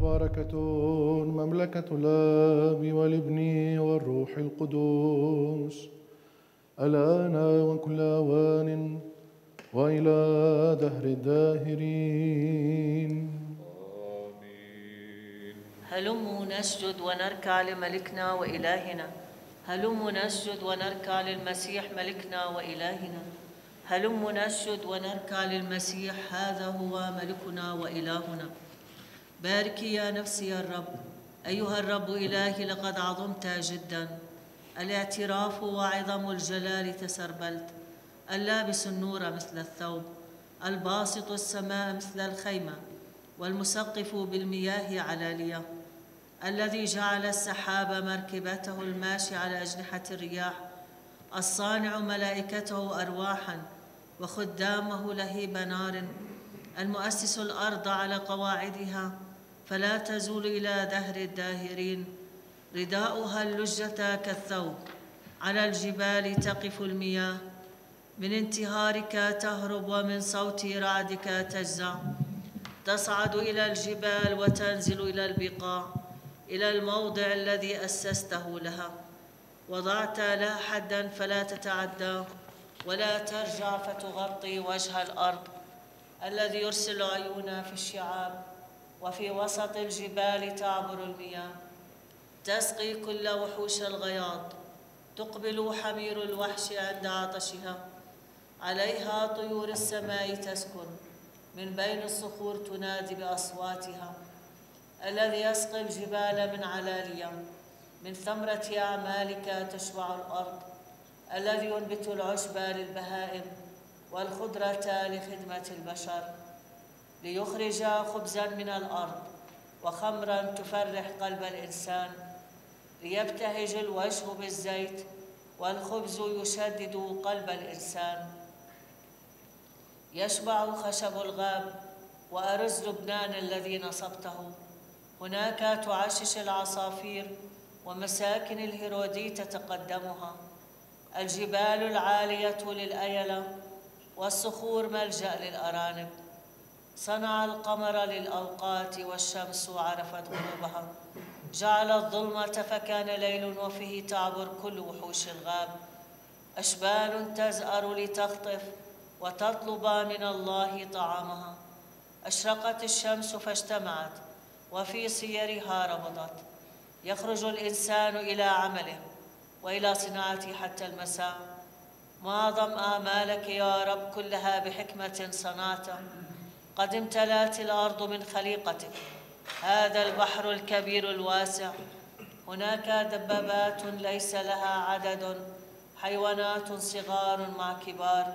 مباركة مملكة الآب والابن والروح القدوس الآن وكل أوان وإلى دهر الداهرين. هلموا نسجد ونركع لملكنا وإلهنا. هلموا نسجد ونركع للمسيح ملكنا وإلهنا. هلموا نسجد ونركع للمسيح، هذا هو ملكنا وإلهنا. باركي يا نفسي يا الرب. أيها الرب إلهي، لقد عظمت جدا. الاعتراف وعظم الجلال تسربلت. اللابس النور مثل الثوب، الباسط السماء مثل الخيمة، والمسقف بالمياه علالية، الذي جعل السحاب مركبته الماشي على أجنحة الرياح، الصانع ملائكته أرواحا وخدامه لهيب نار، المؤسس الأرض على قواعدها فلا تزول إلى دهر الداهرين. رداؤها اللجة كالثوب، على الجبال تقف المياه، من انتهارك تهرب ومن صوت رعدك تجزع. تصعد إلى الجبال وتنزل إلى البقاع، إلى الموضع الذي أسسته لها. وضعت لها حداً فلا تتعدى، ولا ترجع فتغطي وجه الأرض، الذي يرسل عيونا في الشعاب، وفي وسط الجبال تعبر المياه. تسقي كل وحوش الغياض، تقبل حمير الوحش عند عطشها. عليها طيور السماء تسكن، من بين الصخور تنادي بأصواتها. الذي يسقي الجبال من علالية، من ثمرة أعمالك تشبع الأرض. الذي ينبت العشب للبهائم والخضرة لخدمة البشر، ليخرج خبزاً من الأرض وخمراً تفرح قلب الإنسان، ليبتهج الوجه بالزيت والخبز يشدد قلب الإنسان. يشبع خشب الغاب وأرز لبنان الذي نصبته. هناك تعشش العصافير ومساكن الهيروديت تقدمها. الجبال العالية للأيلة والصخور ملجأ للأرانب. صنع القمر للأوقات والشمس عرفت غروبها. جعل الظلمة فكان ليل وفيه تعبر كل وحوش الغاب. أشبال تزأر لتخطف وتطلب من الله طعامها. أشرقت الشمس فاجتمعت وفي سيرها رمضت. يخرج الإنسان إلى عمله وإلى صناعته حتى المساء. معظم أعمالك يا رب كلها بحكمة صنعت. قد امتلأت الأرض من خليقتك، هذا البحر الكبير الواسع. هناك دبابات ليس لها عدد، حيوانات صغار مع كبار.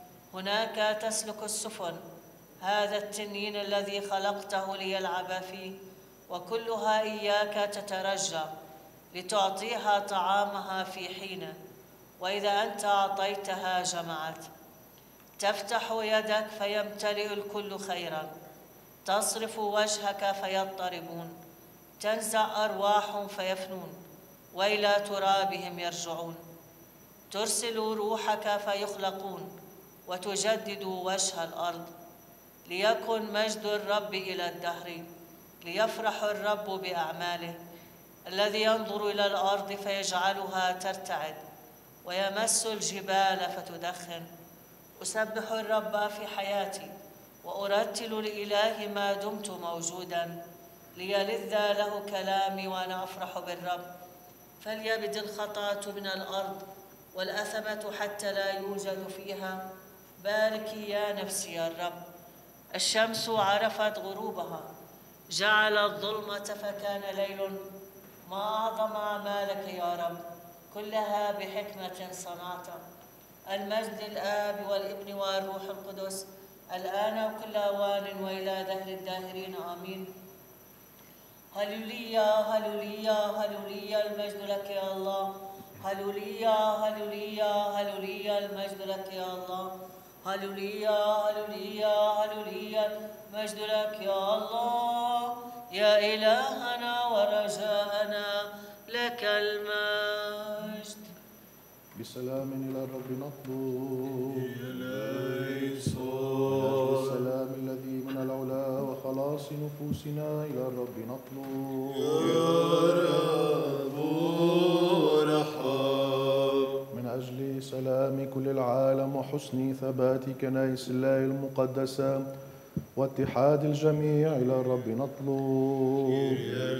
هناك تسلك السفن، هذا التنين الذي خلقته ليلعب فيه، وكلها إياك تترجى لتعطيها طعامها في حين، وإذا أنت أعطيتها جمعت. تفتح يدك فيمتلئ الكل خيرا، تصرف وجهك فيضطربون. تنزع أرواح فيفنون وإلى ترابهم يرجعون. ترسل روحك فيخلقون وتجدد وجه الأرض. ليكن مجد الرب إلى الدهر، ليفرح الرب بأعماله. الذي ينظر إلى الأرض فيجعلها ترتعد، ويمس الجبال فتدخن. أسبح الرب في حياتي وأرتل لإله ما دمت موجوداً. ليلذ له كلامي وأنا أفرح بالرب. فليبد الخطاة من الأرض والأثمة حتى لا يوجد فيها. باركي يا نفسي يا الرب. الشمس عرفت غروبها، جعل الظلمة فكان ليل. ما أعظم أعمالك يا رب، كلها بحكمة صنعت. المجد للآب والابن والروح القدس، الآن وكل أوان وإلى دهر الداهرين آمين. هللويا هللويا هللويا، المجد لك يا الله. هللويا هللويا هللويا، المجد لك يا الله. هللويا هللويا هللويا، المجد لك يا الله. يا إلهنا ورجاءنا، لك المجد. بسلام إلى الرب نطلب. إليسون. السلام الذي من العلا خلاص نفوسنا إلى الرب نطلب. من أجل سلام كل العالم وحسن ثبات كنائس الله المقدسة واتحاد الجميع إلى الرب نطلب.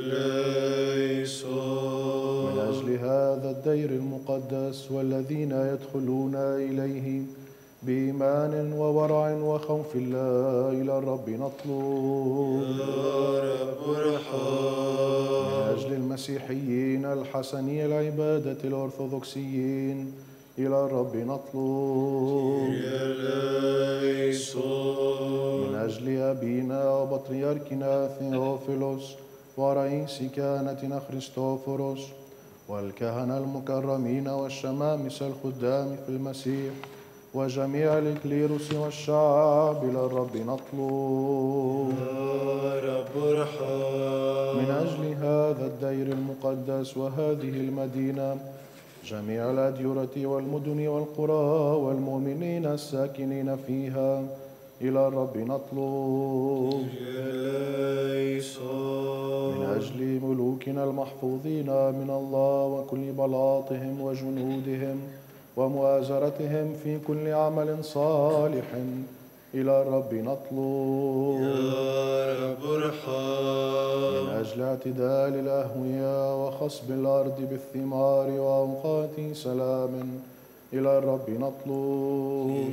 من أجل هذا الدير المقدس والذين يدخلون إليه بإيمان وورع وخوف الله إلى الرب نطلب. من أجل المسيحيين الحسني العبادة الأرثوذكسيين إلى الرب نطلب. من أجل أبينا وبطريركنا ثيوفيلوس ورئيس كهنتنا خريستوفوروس والكهنة المكرمين والشمامسة الخدام في المسيح وجميع الإكليروس والشعب إلى الرب نطلب. من أجل هذا الدير المقدس وهذه المدينة جميع الأديرة والمدن والقرى والمؤمنين الساكنين فيها إلى الرب نطلب. من أجل ملوكنا المحفوظين من الله وكل بلاطهم وجنودهم ومؤازرتهم في كل عمل صالح إلى الرب نطلب. من أجل اعتدال الأهوية وخصب الأرض بالثمار وأوقات سلام إلى الرب نطلب.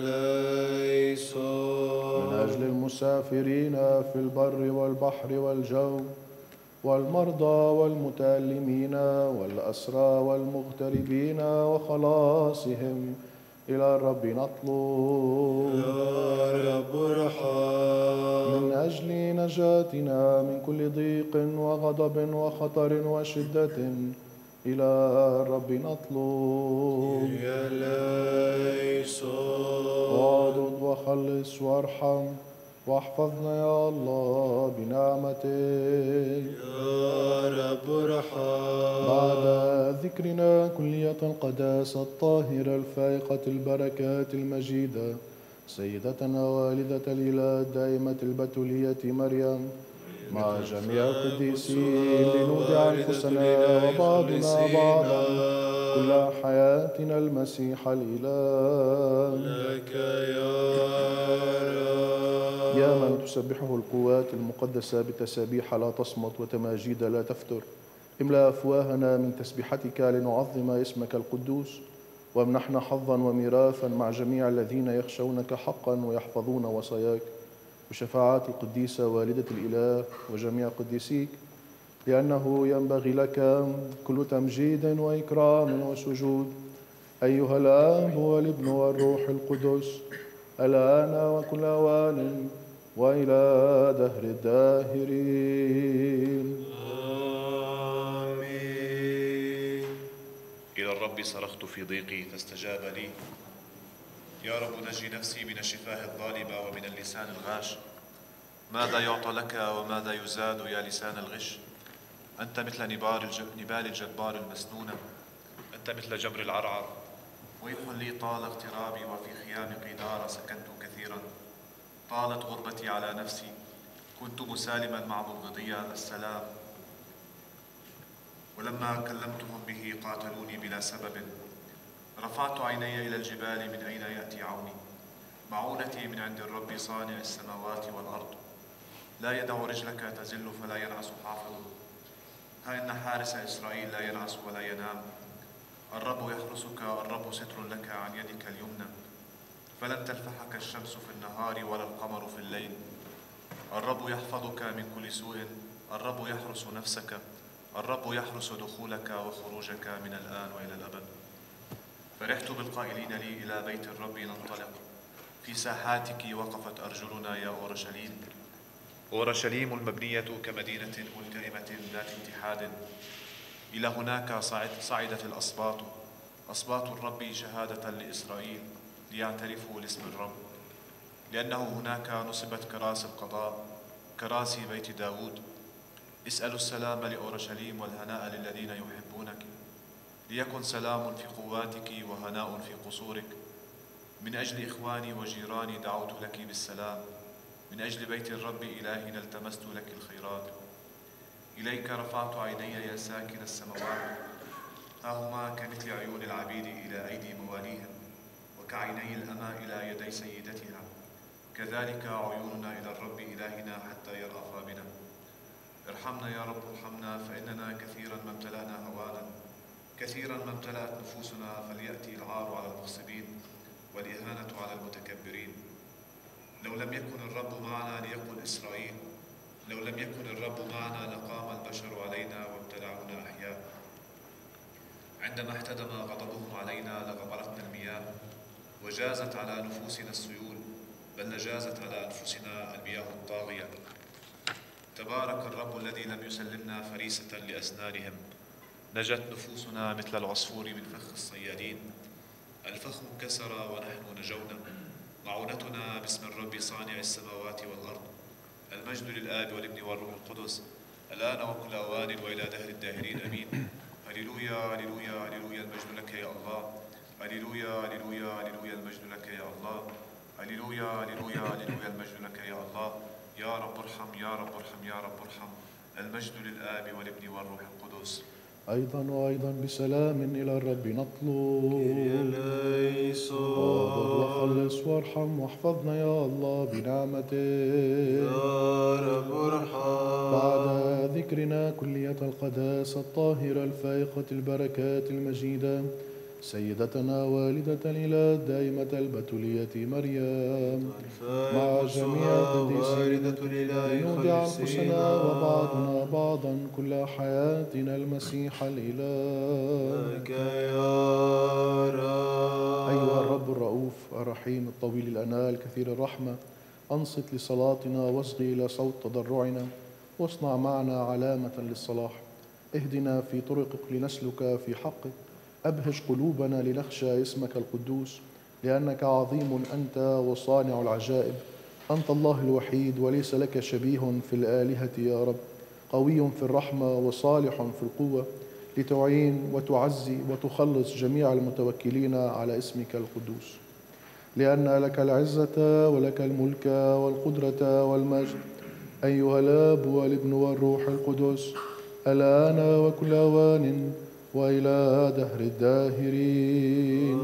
من أجل المسافرين في البر والبحر والجو والمرضى والمتألمين والأسرى والمغتربين وخلاصهم إلى الرب نطلب. من أجل نجاتنا من كل ضيق وغضب وخطر وشدة إلى الرب نطلب. واعضد وخلص وارحم واحفظنا يا الله بنعمتك. بعد ذكرنا كلية القداسة الطاهرة الفائقة البركات المجيدة سيدتنا والدة الإله الدائمة البتولية مريم مع جميع القديسين لنودع أنفسنا وبعضنا بعضا كل حياتنا المسيح الإله. لك يا رب. يا من تسبحه القوات المقدسة بتسابيح لا تصمت وتماجيد لا تفتر، املأ أفواهنا من تسبيحتك لنعظم اسمك القدوس، وامنحنا حظا وميراثا مع جميع الذين يخشونك حقا ويحفظون وصاياك بشفاعات القديسة والدة الإله وجميع قديسيك، لأنه ينبغي لك كل تمجيد وإكرام وسجود أيها الآب والابن والروح القدس الآن وكل أوان وإلى دهر الداهرين. آمين. إلى الرب صرخت في ضيقي فاستجاب لي. يا رب نجي نفسي من الشفاه الظالمة ومن اللسان الغاش. ماذا يعطى لك وماذا يزاد يا لسان الغش؟ أنت مثل نبال الجبار المسنونة، أنت مثل جمر العرعر. ويح لي طال اغترابي وفي خيام قيدار سكنت كثيرا. طالت غربتي على نفسي، كنت مسالما مع مبغضي السلام. ولما كلمتهم به قاتلوني بلا سبب. رفعت عيني إلى الجبال من أين يأتي عوني؟ معونتي من عند الرب صانع السماوات والأرض. لا يدع رجلك تزل فلا ينعس حافظ. ها إن حارس إسرائيل لا ينعس ولا ينام. الرب يحرسك، الرب ستر لك عن يدك اليمنى. فلن تلفحك الشمس في النهار ولا القمر في الليل. الرب يحفظك من كل سوء، الرب يحرس نفسك، الرب يحرس دخولك وخروجك من الآن وإلى الأبد. فرحت بالقائلين لي إلى بيت الرب ننطلق. في ساحاتك وقفت أرجلنا يا أورشليم. أورشليم المبنية كمدينة ملتئمة ذات اتحاد. إلى هناك صعدت الأسباط، أسباط الرب شهادة لإسرائيل ليعترفوا لاسم الرب. لأنه هناك نصبت كراسي القضاء، كراسي بيت داود. اسألوا السلام لأورشليم والهناء للذين يحبونك. ليكن سلام في قواتك وهناء في قصورك. من أجل إخواني وجيراني دعوت لك بالسلام. من أجل بيت الرب إلهنا التمست لك الخيرات. إليك رفعت عيني يا ساكن السماوات، ها هما كمثل عيون العبيد إلى أيدي مواليهم، وكعيني الأمى إلى يدي سيدتها، كذلك عيوننا إلى الرب إلهنا حتى يرأف بنا. ارحمنا يا رب ارحمنا، فإننا كثيرا ما امتلأنا هوانا، كثيرا ما امتلأت نفوسنا، فليأتي العار على المغصبين والإهانة على المتكبرين. لو لم يكن الرب معنا ليقل إسرائيل، لو لم يكن الرب معنا لقام البشر علينا وابتلعونا أحياء. عندما احتدم غضبهم علينا لغمرتنا المياه، وجازت على نفوسنا السيول، بل لجازت على أنفسنا المياه الطاغية. تبارك الرب الذي لم يسلمنا فريسة لأسنانهم، نجت نفوسنا مثل العصفور من فخ الصيادين. الفخ انكسر ونحن نجونا، معونتنا باسم الرب صانع السماوات والأرض. المجد للآب والابن والروح القدس، الآن وكل أوان وإلى دهر الداهرين أمين. هللويا هللويا هللويا، المجد لك يا الله. هللويا هللويا هللويا، المجد لك يا الله. هللويا هللويا هللويا، المجد لك يا الله. يا رب ارحم يا رب ارحم يا رب ارحم. المجد للآب والابن والروح القدس. أيضا بسلام إلى الرب نطلب. اعبد وخلص وارحم واحفظنا يا الله بنعمتك. يا رب ارحم. بعد ذكرنا كلية القداسة الطاهرة الفائقة البركات المجيدة، سيدتنا والدة الإله الدائمة البتولية مريم مع جميع القديسين، لنودع أنفسنا وبعضنا بعضا كل حياتنا المسيح الإله. لك يا رب. أيها الرب الرؤوف الرحيم الطويل الأنال كثير الرحمة، أنصت لصلاتنا واصغي إلى صوت تضرعنا، واصنع معنا علامة للصلاح. اهدنا في طرقك لنسلك في حقك، أبهج قلوبنا لنخشى اسمك القدوس، لأنك عظيم أنت وصانع العجائب. أنت الله الوحيد وليس لك شبيه في الآلهة يا رب، قوي في الرحمة وصالح في القوة، لتعين وتعزي وتخلص جميع المتوكلين على اسمك القدوس. لأن لك العزة ولك الملك والقدرة والمجد، أيها الآب والابن والروح القدس، الآن وكل أوان وإلى دهر الداهرين.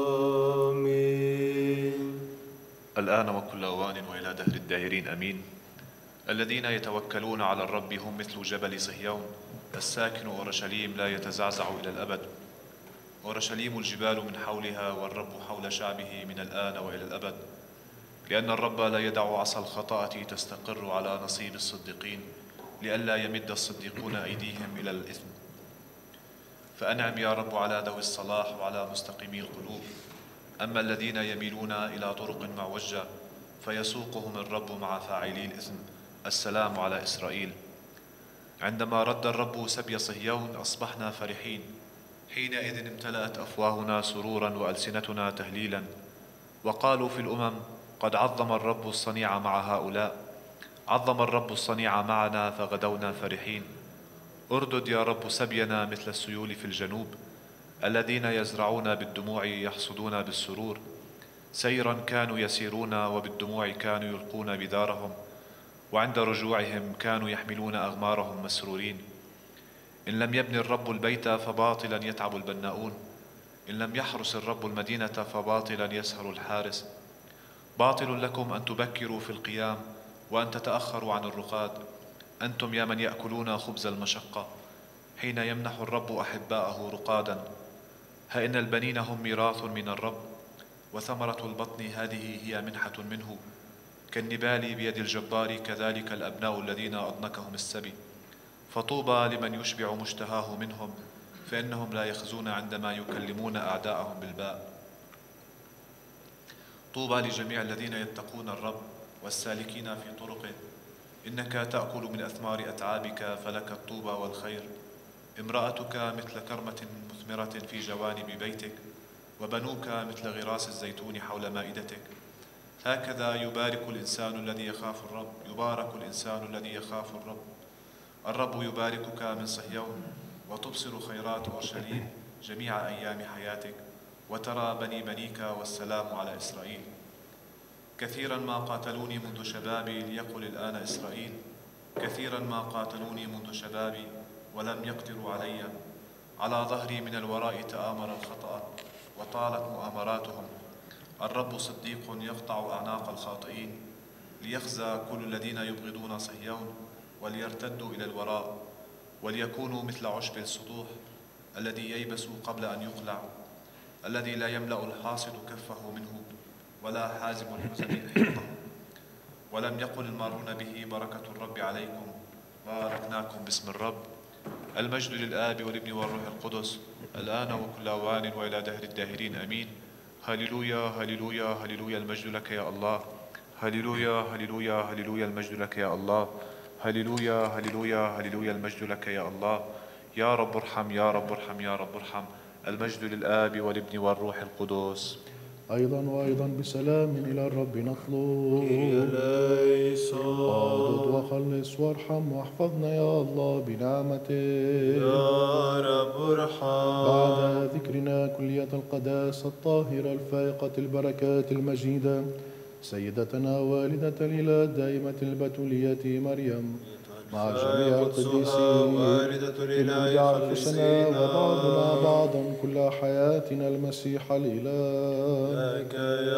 آمين. الآن وكل أوان وإلى دهر الداهرين أمين. الذين يتوكلون على الرب هم مثل جبل صهيون، الساكن أورشليم لا يتزعزع إلى الأبد. أورشليم الجبال من حولها، والرب حول شعبه من الآن وإلى الأبد. لأن الرب لا يدع عصا الخطأة تستقر على نصيب الصديقين، لئلا يمد الصديقون أيديهم إلى الإثم. فأنعم يا رب على ذوي الصلاح وعلى مستقيمي القلوب. أما الذين يميلون إلى طرق معوجة فيسوقهم الرب مع فاعلي الإثم. السلام على إسرائيل. عندما رد الرب سبي صهيون أصبحنا فرحين، حينئذ امتلأت أفواهنا سرورا وألسنتنا تهليلا. وقالوا في الأمم: قد عظم الرب الصنيع مع هؤلاء، عظم الرب الصنيع معنا فغدونا فرحين. اردد يا رب سبينا مثل السيول في الجنوب، الذين يزرعون بالدموع يحصدون بالسرور. سيرا كانوا يسيرون وبالدموع كانوا يلقون بذارهم، وعند رجوعهم كانوا يحملون أغمارهم مسرورين. إن لم يبني الرب البيت فباطلا يتعب البناؤون، إن لم يحرس الرب المدينة فباطلا يسهر الحارس. باطل لكم أن تبكروا في القيام وأن تتأخروا عن الرقاد، أنتم يا من يأكلون خبز المشقة، حين يمنح الرب أحباءه رقادا. هإن البنين هم ميراث من الرب، وثمرة البطن هذه هي منحة منه. كالنبال بيد الجبار كذلك الأبناء الذين أضنكهم السبي. فطوبى لمن يشبع مشتهاه منهم، فإنهم لا يخزون عندما يكلمون أعداءهم بالباء. طوبى لجميع الذين يتقون الرب والسالكين في طرقه. إنك تأكل من أثمار أتعابك، فلك الطوبى والخير. امرأتك مثل كرمة مثمرة في جوانب بيتك، وبنوك مثل غراس الزيتون حول مائدتك. هكذا يبارك الإنسان الذي يخاف الرب، يبارك الإنسان الذي يخاف الرب. الرب يباركك من صهيون، وتبصر خيرات أورشليم جميع أيام حياتك، وترى بني بنيك والسلام على إسرائيل. كثيرا ما قاتلوني منذ شبابي ليقل الآن إسرائيل، كثيرا ما قاتلوني منذ شبابي ولم يقدروا علي. على ظهري من الوراء تآمر الخطأ وطالت مؤامراتهم. الرب صديق يقطع أعناق الخاطئين، ليخزى كل الذين يبغضون صهيون وليرتدوا إلى الوراء، وليكونوا مثل عشب السطوح الذي ييبس قبل أن يقلع، الذي لا يملأ الحاصد كفه منه ولا حازم الحزن حيطه. ولم يقل المارون به بركة الرب عليكم، باركناكم باسم الرب. المجد للآب والابن والروح القدس، الآن وكل أوان وإلى دهر الداهرين آمين. هللويا هللويا هللويا، المجد لك يا الله. هللويا هللويا هللويا، المجد لك يا الله. هللويا هللويا هللويا، المجد لك يا الله. يا رب ارحم يا رب ارحم يا رب ارحم. المجد للآب والابن والروح القدس. أيضا بسلام إلى الرب نطلب. ليس اعضد وخلص وارحم واحفظنا يا الله بنعمتك. يا رب ارحم. بعد ذكرنا كلية القداسة الطاهرة الفائقة البركات المجيدة، سيدتنا والدة الإله الدائمة البتولية مريم مع جميع القديسين، لنودع أنفسنا وبعضنا بعضا كل حياتنا المسيح الإله. لك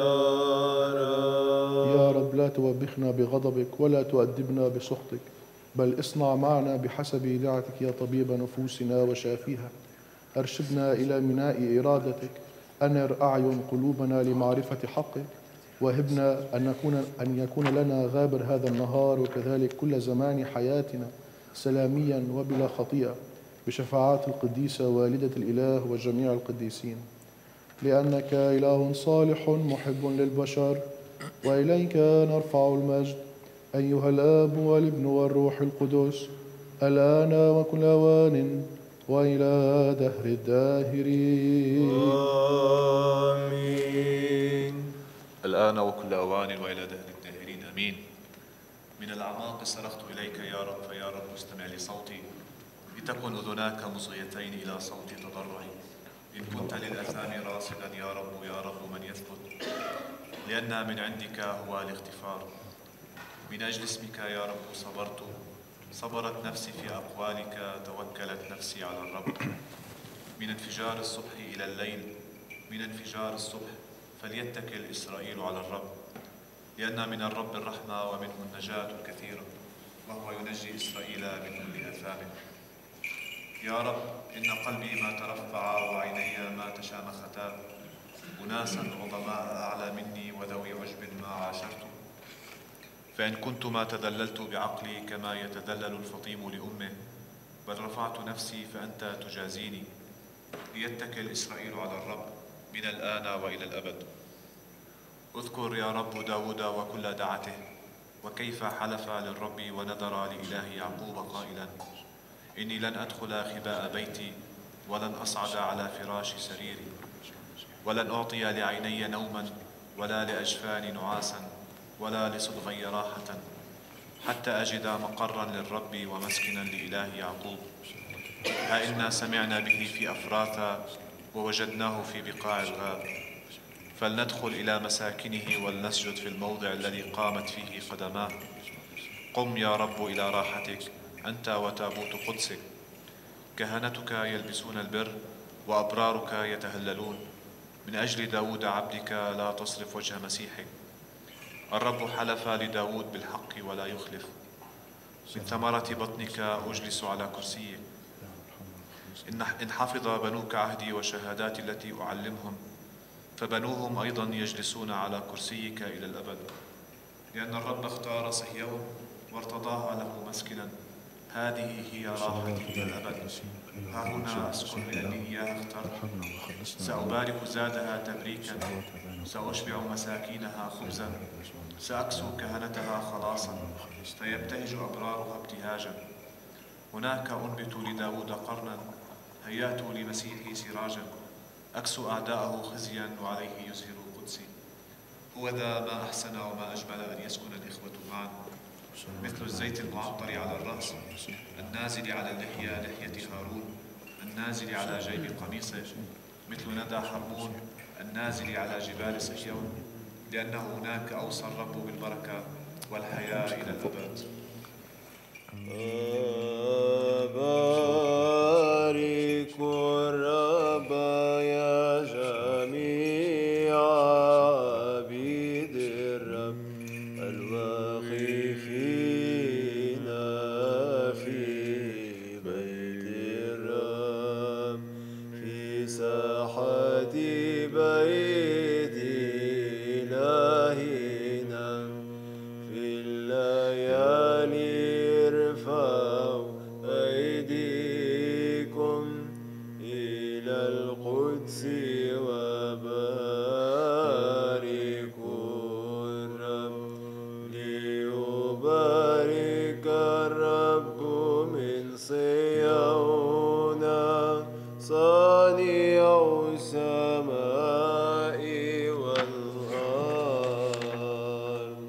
يا رب. يا رب لا توبخنا بغضبك ولا تؤدبنا بسخطك، بل اصنع معنا بحسب دعتك يا طبيب نفوسنا وشافيها. أرشدنا إلى ميناء إرادتك، أنر أعين قلوبنا لمعرفة حقك، وهبنا أن يكون لنا غابر هذا النهار وكذلك كل زمان حياتنا سلاميا وبلا خطيئة، بشفاعات القديسة والدة الإله وجميع القديسين. لأنك إله صالح محب للبشر، وإليك نرفع المجد أيها الآب والابن والروح القدس، الآن وكل أوان وإلى دهر الداهرين. آمين. الآن وكل أوان وإلى دهر الداهرين آمين. من الأعماق صرخت إليك يا رب، فيا رب استمع لصوتي، لتكن أذناك مصغيتين إلى صوت تضرعي. إن كنت للأثام راصدا يا رب من يثبت، لأن من عندك هو الاغتفار. من أجل اسمك يا رب صبرت نفسي في أقوالك، توكلت نفسي على الرب. من انفجار الصبح إلى الليل، من انفجار الصبح فليتكل إسرائيل على الرب، لأن من الرب الرحمة ومنه النجاة الكثيرة، وهو ينجي إسرائيل من كل آثامه. يا رب إن قلبي ما ترفع وعيني ما تشامختا، أناسا عظماء أعلى مني وذوي عجب ما عاشرت. فإن كنت ما تذللت بعقلي كما يتذلل الفطيم لأمه، بل رفعت نفسي فأنت تجازيني. ليتكل إسرائيل على الرب من الآن وإلى الأبد. اذكر يا رب داود وكل دعته، وكيف حلف للرب ونذر لإله يعقوب قائلا: إني لن أدخل خباء بيتي، ولن أصعد على فراش سريري، ولن أعطي لعيني نوما، ولا لأجفاني نعاسا، ولا لصدغي راحة، حتى أجد مقرا للرب ومسكنا لإله يعقوب. ها إنا سمعنا به في أفراثا، ووجدناه في بقاع الغاب. فلندخل إلى مساكنه ولنسجد في الموضع الذي قامت فيه قدماه. قم يا رب إلى راحتك، أنت وتابوت قدسك. كهنتك يلبسون البر، وأبرارك يتهللون. من أجل داود عبدك لا تصرف وجه مسيحك. الرب حلف لداود بالحق ولا يخلف. من ثمرة بطنك أجلس على كرسيك. إن حفظ بنوك عهدي وشهاداتي التي أعلمهم، فبنوهم أيضا يجلسون على كرسيك إلى الأبد. لأن الرب اختار صهيون وارتضاها له مسكنا، هذه هي راحتي إلى الأبد. ها هنا أسكن لأني إياها اخترت. سأبارك زادها تبريكا، سأشبع مساكينها خبزا، سأكسو كهنتها خلاصا، فيبتهج أبرارها ابتهاجا. هناك أنبت لداود قرنا، هيأت لمسيحي سراجا، أكسو أعداءه خزيا وعليه يزهر قدسي. هو ذا ما أحسن وما أجمل أن يسكن الإخوة معا، مثل الزيت المعطر على الرأس، النازل على اللحية لحية هارون، النازل على جيب قميصه، مثل ندى حرمون النازل على جبال صهيون. لأنه هناك أوصى الرب بالبركة والحياة إلى الأبد. بارك الرب يا جميع عبيد الرب الواقفين في بيت الرب في ساحة بيت إلهنا في الليالي ارفعوا أيديكم إلى القدس وباركوا الرب ليبارك الرب من صيون صانع السماء والأرض.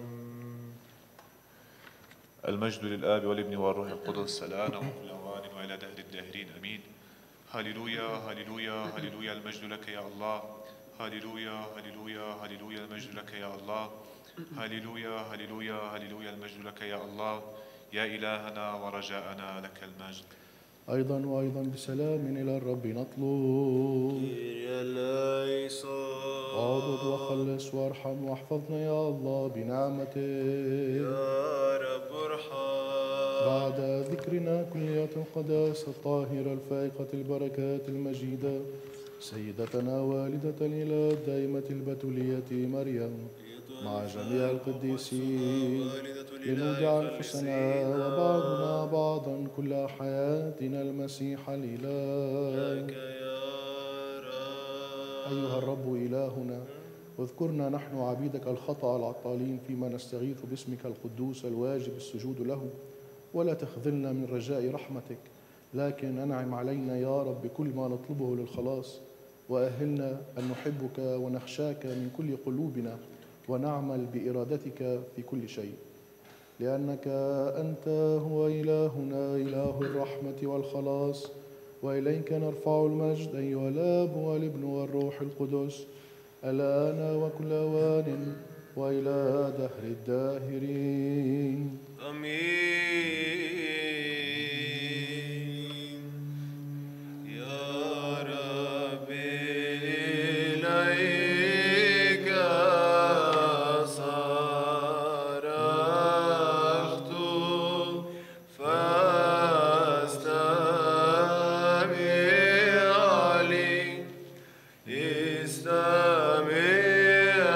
المجد للآب والابن والروح القدس الآن وكل أوان وإلى دهر الداهرين أمين. هللويا هللويا هللويا المجد لك يا الله. هللويا هللويا هللويا المجد لك يا الله. هللويا هللويا هللويا المجد لك يا الله. يا إلهنا ورجاءنا لك المجد. أيضا وأيضا بسلام إلى الرب نطلب. اعضد وخلص وارحم واحفظنا يا الله بنعمتك يا رب ارحم. بعد ذكرنا كلية القداسة الطاهرة الفائقة البركات المجيدة سيدتنا والدة الإله الدائمة البتولية مريم مع جميع القديسين لنودع أنفسنا وبعضنا بعضا كل حياتنا المسيح الإله. أيها الرب إلهنا واذكرنا نحن عبيدك الخطأ العطالين فيما نستغيث باسمك القدوس الواجب السجود له، ولا تخذلنا من رجاء رحمتك، لكن أنعم علينا يا رب بكل ما نطلبه للخلاص، وأهلنا أن نحبك ونخشاك من كل قلوبنا ونعمل بإرادتك في كل شيء، لأنك أنت هو إلهنا إله الرحمة والخلاص، وإليك نرفع المجد أيها الآب والابن والروح القدس الآن وكل أوان وإلى دهر الداهرين آمين. يا رب إليك صرخت فاستمع لي استمع.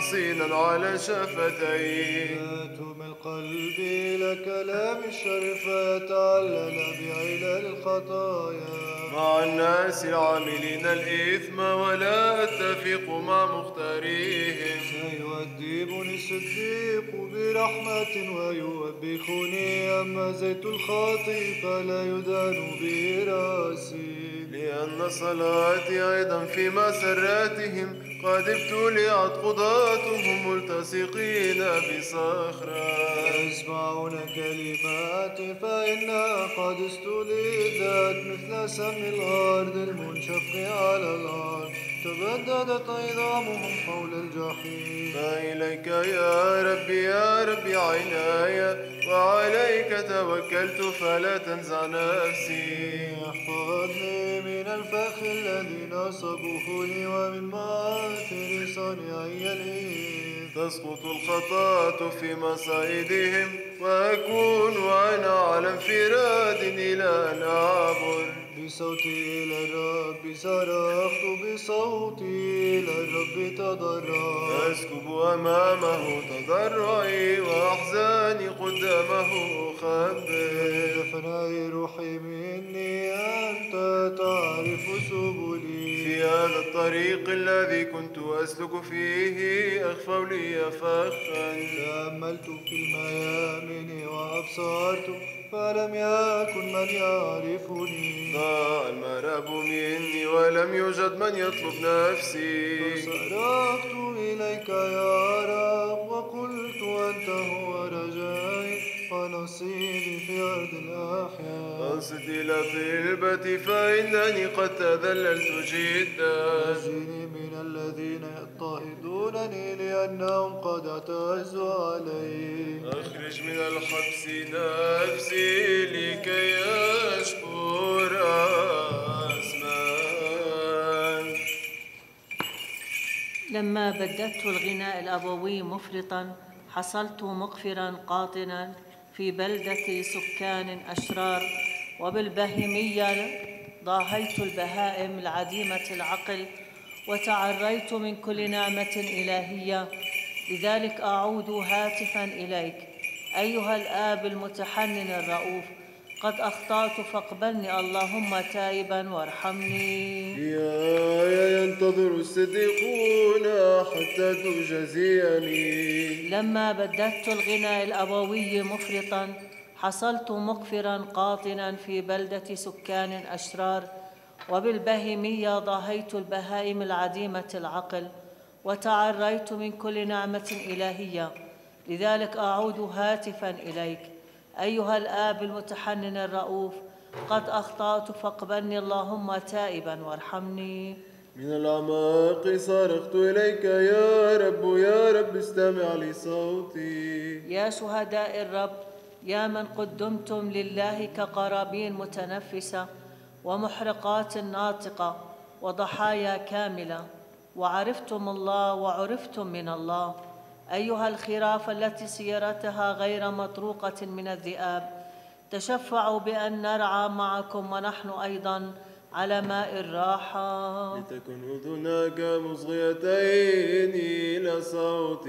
حصينا على شفتيه. يتوم القلب إلى كلام الشر فيتعلل بعلل الخطايا. مع الناس العاملين الإثم ولا أتفق مع مختاريهم. سيؤدبني الصديق برحمة ويوبخني، أما زيت الخاطئ فلا يدان به راسي. لأن صلاتي أيضا في مسراتهم، قد ابتلعت قضاتهم ملتصقين بصخرة. يسمعون كلماتي فإنها قد استلذت مثل سم الأرض المنشق على الأرض، تبددت عظامهم حول الجحيم. فإليك يا ربي عيناي، وعليك توكلت فلا تنزع نفسي. احفظني من الفخ الذي نصبوني ومن مآثر صانعي الإثم. تسقط الخطاة في مصائدهم، وأكون وأنا على انفراد إلى أن أعبر. بصوتي إلى الرب صرخت، بصوتي إلى الرب تضرعت. أسكب أمامه تضرعي، وأحزاني قدامه أخبر. دفني روحي مني، أنت تعرف سبلي. في هذا الطريق الذي كنت أسلك فيه أخفوا لي فخا. تأملت في الميامن وأبصرت، فلم يكن من يعرفني. ضاع المراب مني ولم يوجد من يطلب نفسي. فصرخت إليك يا رب، وقلت أنت هو رجائي ونصيبي في أرض الأحياء. أنصت إلى طلبتي فإنني قد تذللت جدا. نجني من الذين يضطهدونني، لأنهم قد اعتزوا علي. أخرج من الحبس نفسي لكي أشكر اسمك. لما بددت الغناء الأبوي مفرطا، حصلت مقفرا قاطنا في بلدة سكان أشرار، وبالبهيمية ضاهيت البهائم العديمة العقل، وتعريت من كل نعمة إلهية. لذلك أعود هاتفا إليك أيها الآب المتحنن الرؤوف، قد أخطأت فاقبلني اللهم تائبا وارحمني. يا ينتظر الصديقون حتى تجازيني. لما بددت الغناء الأبوي مفرطا، حصلت مقفرا قاطنا في بلدة سكان أشرار، وبالبهيمية ضاهيت البهائم العديمة العقل، وتعريت من كل نعمة إلهية. لذلك أعود هاتفا إليك أيها الآب المتحنن الرؤوف، قد أخطأت فاقبلني اللهم تائبا وارحمني. من الأعماق صرخت إليك يا رب استمع لصوتي. يا شهداء الرب، يا من قدمتم لله كقرابين متنفسة ومحرقات ناطقة وضحايا كاملة، وعرفتم الله وعرفتم من الله، أيها الخراف التي سيرتها غير مطروقة من الذئاب، تشفعوا بأن نرعى معكم ونحن أيضا على ماء الراحة. لتكن أذناك مصغيتين إلى صوت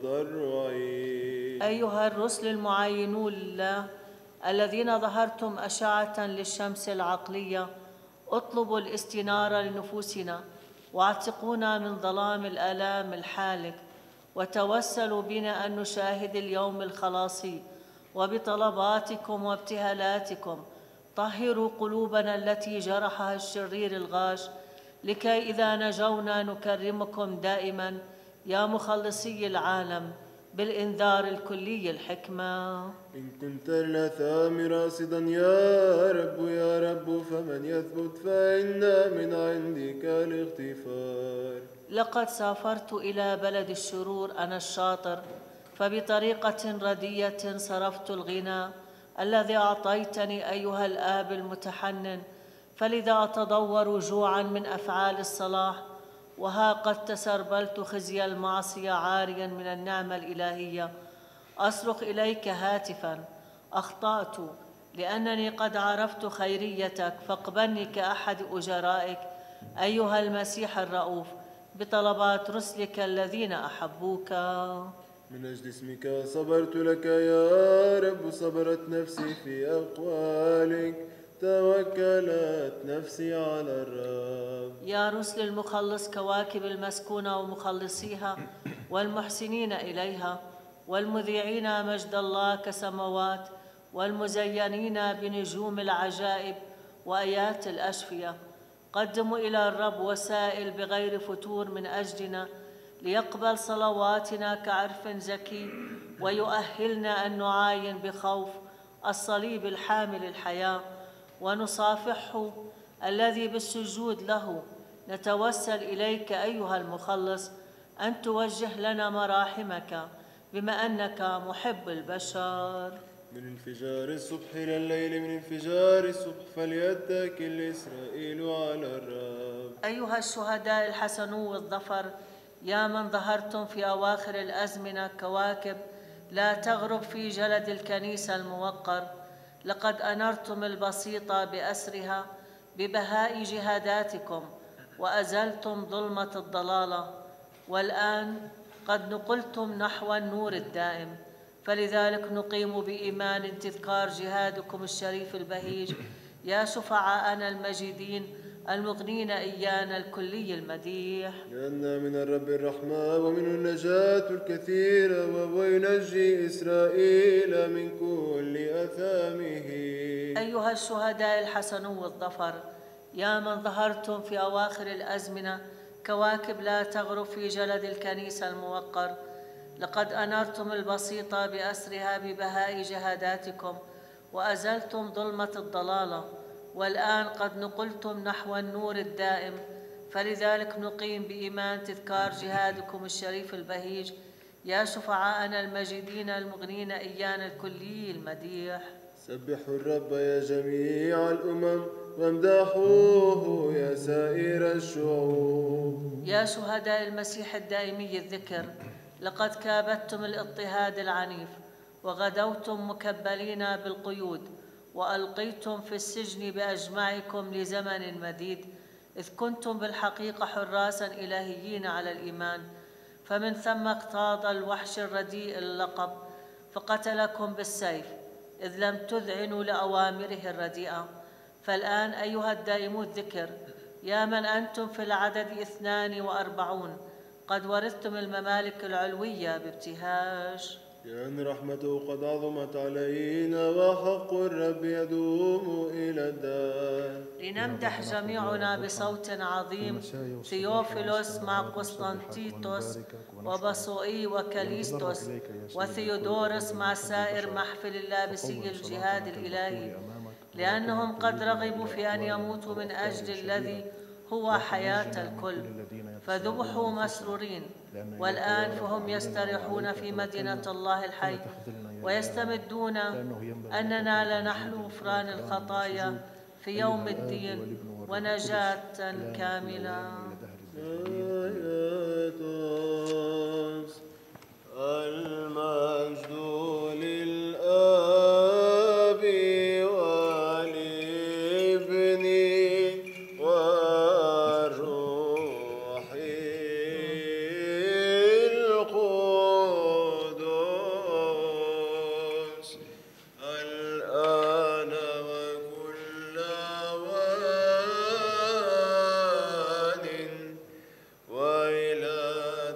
تضرعي. أيها الرسل المعاينون لله الذين ظهرتم أشعة للشمس العقلية، اطلبوا الاستنارة لنفوسنا واعتقونا من ظلام الآلام الحالك، وتوسلوا بنا أن نشاهد اليوم الخلاصي، وبطلباتكم وابتهالاتكم طهروا قلوبنا التي جرحها الشرير الغاش، لكي إذا نجونا نكرمكم دائما يا مخلصي العالم بالإنذار الكلي الحكمة. إن كنت الأثام راصدا يا رب فمن يثبت، فإن من عندك الاغتفار. لقد سافرت إلى بلد الشرور أنا الشاطر، فبطريقة ردية صرفت الغنى الذي أعطيتني أيها الآب المتحنن، فلذا أتضور جوعا من أفعال الصلاح، وها قد تسربلت خزي المعصية عاريا من النعمة الإلهية. أصرخ إليك هاتفا، أخطأت لأنني قد عرفت خيريتك، فاقبلني كأحد أجرائك أيها المسيح الرؤوف، بطلبات رسلك الذين أحبوك. من أجل اسمك صبرت لك يا رب، صبرت نفسي في أقوالك، توكلت نفسي على الرب. يا رسل المخلص كواكب المسكونة ومخلصيها والمحسنين إليها، والمذيعين مجد الله كسماوات، والمزينين بنجوم العجائب وآيات الأشفية، قدموا إلى الرب وسائل بغير فتور من أجلنا، ليقبل صلواتنا كعرف زكي، ويؤهلنا أن نعاين بخوف الصليب الحامل الحياة، ونصافحه الذي بالسجود له نتوسل إليك أيها المخلص أن توجه لنا مراحمك، بما أنك محب البشر. من انفجار الصبح إلى الليل، من انفجار الصبح فليتكل إسرائيل على الرب. أيها الشهداء الحسنو الظفر، يا من ظهرتم في أواخر الأزمنة كواكب لا تغرب في جلد الكنيسة الموقر، لقد أنرتم البسيطة بأسرها ببهاء جهاداتكم، وأزلتم ظلمة الضلالة، والآن قد نقلتم نحو النور الدائم، فلذلك نقيم بإيمان تذكار جهادكم الشريف البهيج، يا شفعاءنا المجيدين المغنين إيانا الكلي المديح. لأن من الرب الرحمة ومنه النجاة الكثيرة، وهو ينجي إسرائيل من كل أثامه. أيها الشهداء الحسنو الظفر، يا من ظهرتم في أواخر الأزمنة كواكب لا تغرب في جلد الكنيسة الموقر، لقد أنرتم البسيطة بأسرها ببهاء جهاداتكم، وأزلتم ظلمة الضلالة، والآن قد نقلتم نحو النور الدائم، فلذلك نقيم بإيمان تذكار جهادكم الشريف البهيج، يا شفعاءنا المجيدين المغنين إيانا الكلي المديح. سبحوا الرب يا جميع الأمم، وامدحوه يا سائر الشعوب. يا شهداء المسيح الدائمي الذكر، لقد كابدتم الاضطهاد العنيف، وغدوتم مكبلين بالقيود، وألقيتم في السجن بأجمعكم لزمن مديد، إذ كنتم بالحقيقة حراسا إلهيين على الإيمان، فمن ثم اقتاض الوحش الرديء اللقب فقتلكم بالسيف، إذ لم تذعنوا لأوامره الرديئة. فالآن أيها الدائم الذكر، يا من أنتم في العدد 42 قد ورثتم الممالك العلوية بابتهاج، لأن رحمته قد عظمت علينا، وحق الرب يدوم إلى الدار. لنمدح جميعنا بصوت عظيم ثيوفيلوس مع قسطنطينوس وبصوئي وكاليستوس وثيودورس مع سائر محفل اللابسي الجهاد الإلهي، لأنهم قد رغبوا في أن يموتوا من أجل الذي هو حياة الكل، فذبحوا مسرورين، والآن فهم يستريحون في مدينة الله الحي، ويستمدون أننا لنحل غفران الخطايا في يوم الدين ونجاة كاملة. المجد للآب والابن والروح القدس، الآن وكل وآن وإلى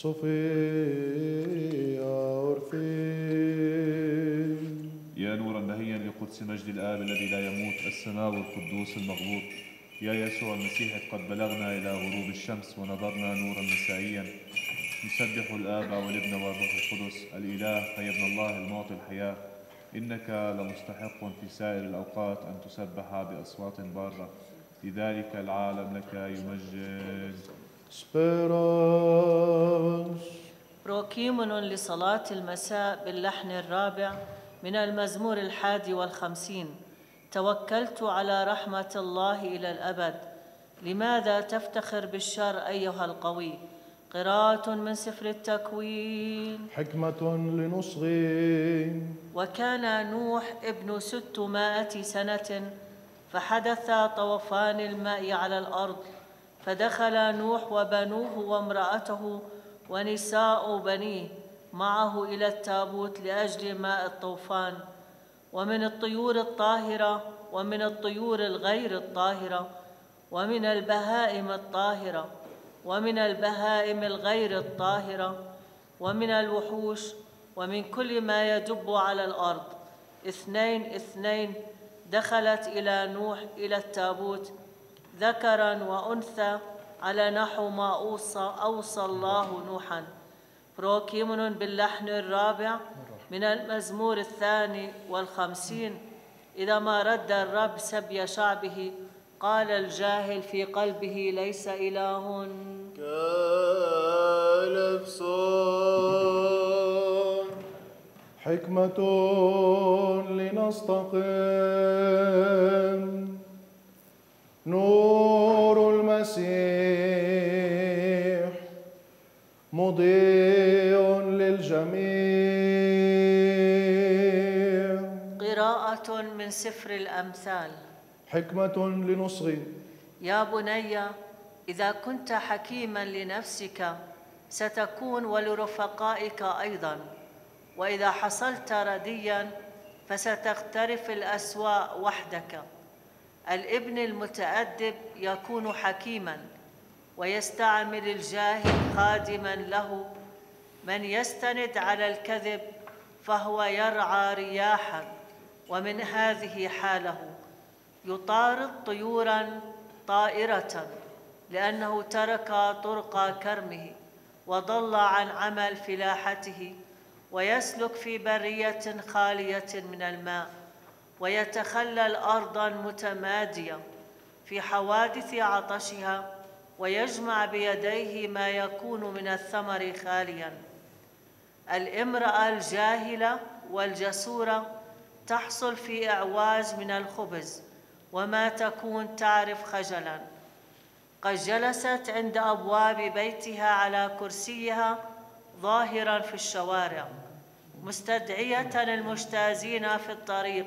صوفيا أورثين. يا نورا نهيا لقدس مجد الآب الذي لا يموت، السماوي القدوس المغبوط. يا يسوع المسيح، قد بلغنا إلى غروب الشمس ونظرنا نورا مسائيا. نسبح الآب والابن والروح القدس الإله هي ابن الله المعطي الحياة. إنك لمستحق في سائر الأوقات أن تسبح بأصوات بارة، لذلك العالم لك يمجد. سبيراس. بروكيمون لصلاة المساء باللحن الرابع من المزمور 51. توكلت على رحمة الله إلى الأبد. لماذا تفتخر بالشر أيها القوي؟ قراءة من سفر التكوين. حكمة لنصغي. وكان نوح ابن 600 سنة، فحدث طوفان الماء على الأرض، فدخل نوح وبنوه وامرأته ونساء بنيه معه إلى التابوت لأجل ماء الطوفان، ومن الطيور الطاهرة ومن الطيور الغير الطاهرة ومن البهائم الطاهرة ومن البهائم الغير الطاهرة ومن الوحوش ومن كل ما يدب على الأرض 2 دخلت إلى نوح إلى التابوت، ذكراً وأنثى، على نحو ما أوصى الله نوحاً. بروكيمون باللحن الرابع من المزمور 52. إذا ما رد الرب سبي شعبه، قال الجاهل في قلبه ليس إله. كالفصول. حكمة لنستقم. نور المسيح مضيء للجميع. قراءة من سفر الأمثال. حكمة لنصغي. يا بني، إذا كنت حكيماً لنفسك ستكون ولرفقائك أيضاً، وإذا حصلت ردياً فستغترف الأسواق وحدك. الابن المتأدب يكون حكيماً، ويستعمل الجاهل خادماً له. من يستند على الكذب فهو يرعى رياحاً، ومن هذه حاله. يطارد طيوراً طائرة، لأنه ترك طرق كرمه وضل عن عمل فلاحته، ويسلك في برية خالية من الماء، ويتخلل أرضاً متمادية في حوادث عطشها، ويجمع بيديه ما يكون من الثمر خالياً. الامرأة الجاهلة والجسورة تحصل في إعواز من الخبز، وما تكون تعرف خجلاً. قد جلست عند أبواب بيتها على كرسيها ظاهراً في الشوارع، مستدعية المجتازين في الطريق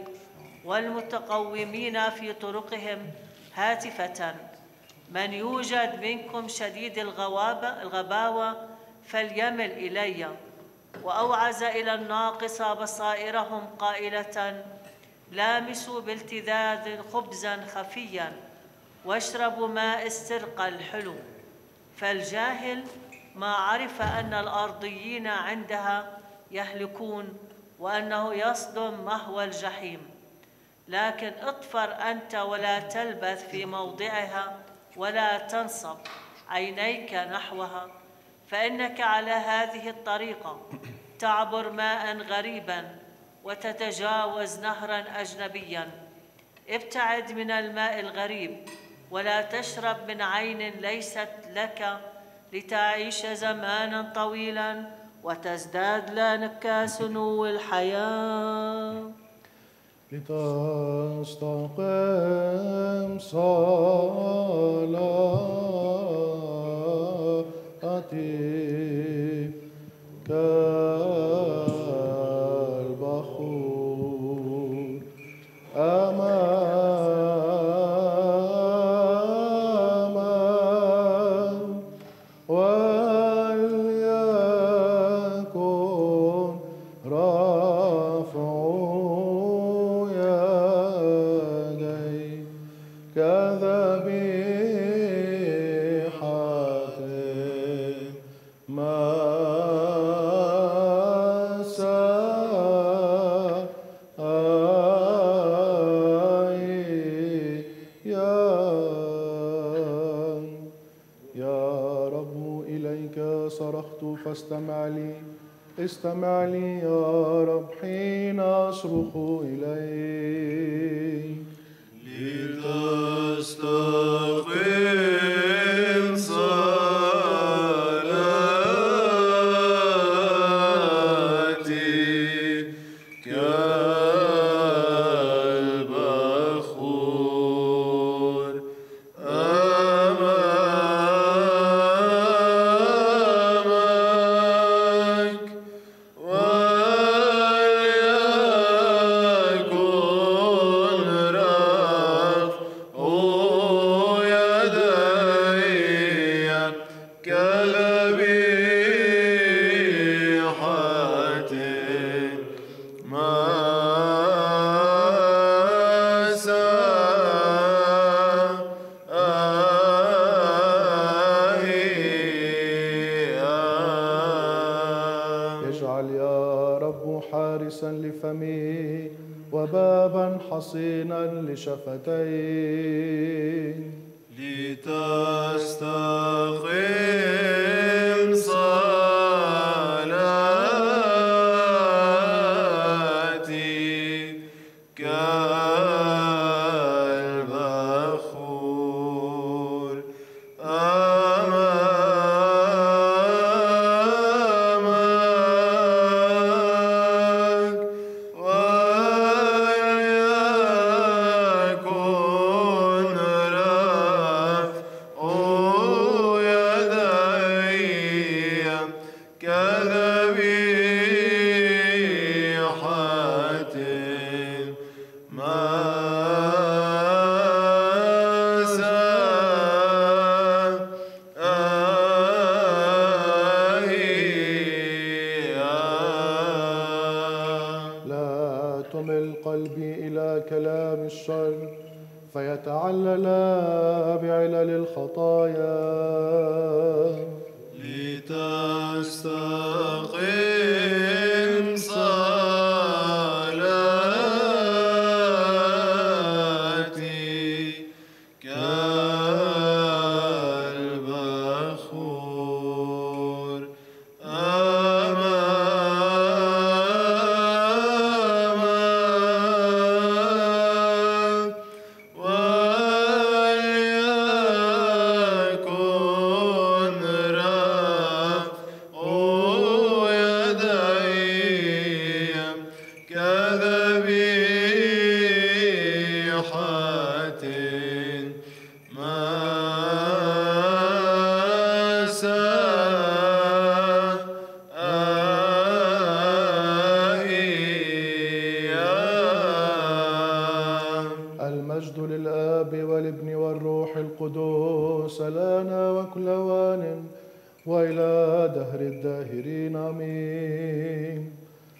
والمتقومين في طرقهم هاتفة: من يوجد منكم شديد الغباوة فليمل إلي. وأوعز إلى الناقصة بصائرهم قائلة: لامسوا بالتذاذ خبزاً خفياً واشربوا ماء السرقة الحلو. فالجاهل ما عرف أن الأرضيين عندها يهلكون، وأنه يصدم مهوى الجحيم. لكن اطفر أنت ولا تلبث في موضعها، ولا تنصب عينيك نحوها، فإنك على هذه الطريقة تعبر ماء غريباً وتتجاوز نهراً أجنبياً. ابتعد من الماء الغريب، ولا تشرب من عين ليست لك، لتعيش زماناً طويلاً وتزداد لك سنو الحياة. لتستقم صلاتي كالبخور أمامك، وليكن رافع يدي كذبيحة ما صرخت فاستمع لي. استمع لي يا رب حين أصرخ إليك. لتستقم صلاتي كالبخور أمامك، وليكن رفع يدي كذبيحة اجعل يا رب حارسا لفمي وبابا حصينا لشفتي. لتستقم صلاتي كالبخور أمامك، وليكن رفع يدي كذبيحة لا تمل قلبي إلى كلام الشر فيتعلل بعلل الخطايا. لتستقم صلاتي كالبخور أمامك، وليكن رفع يدي كذبيحة المجد للآب والابن والروح القدوس الآن وكل أوان وإلى دهر الداهرين آمين.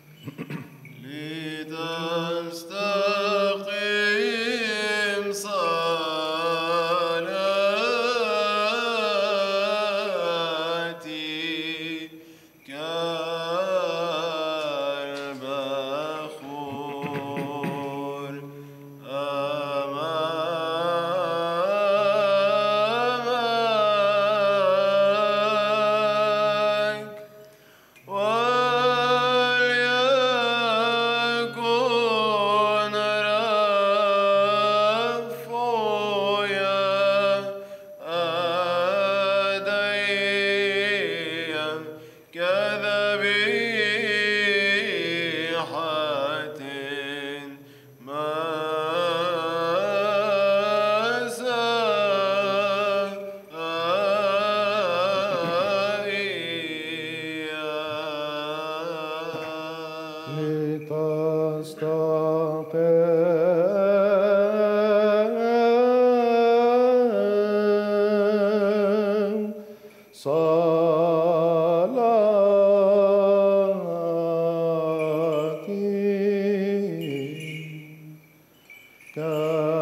لتستقم صلاتي كالبخور أمامك، وليكن رفع يدي كذبيحة لتستقم صلاتي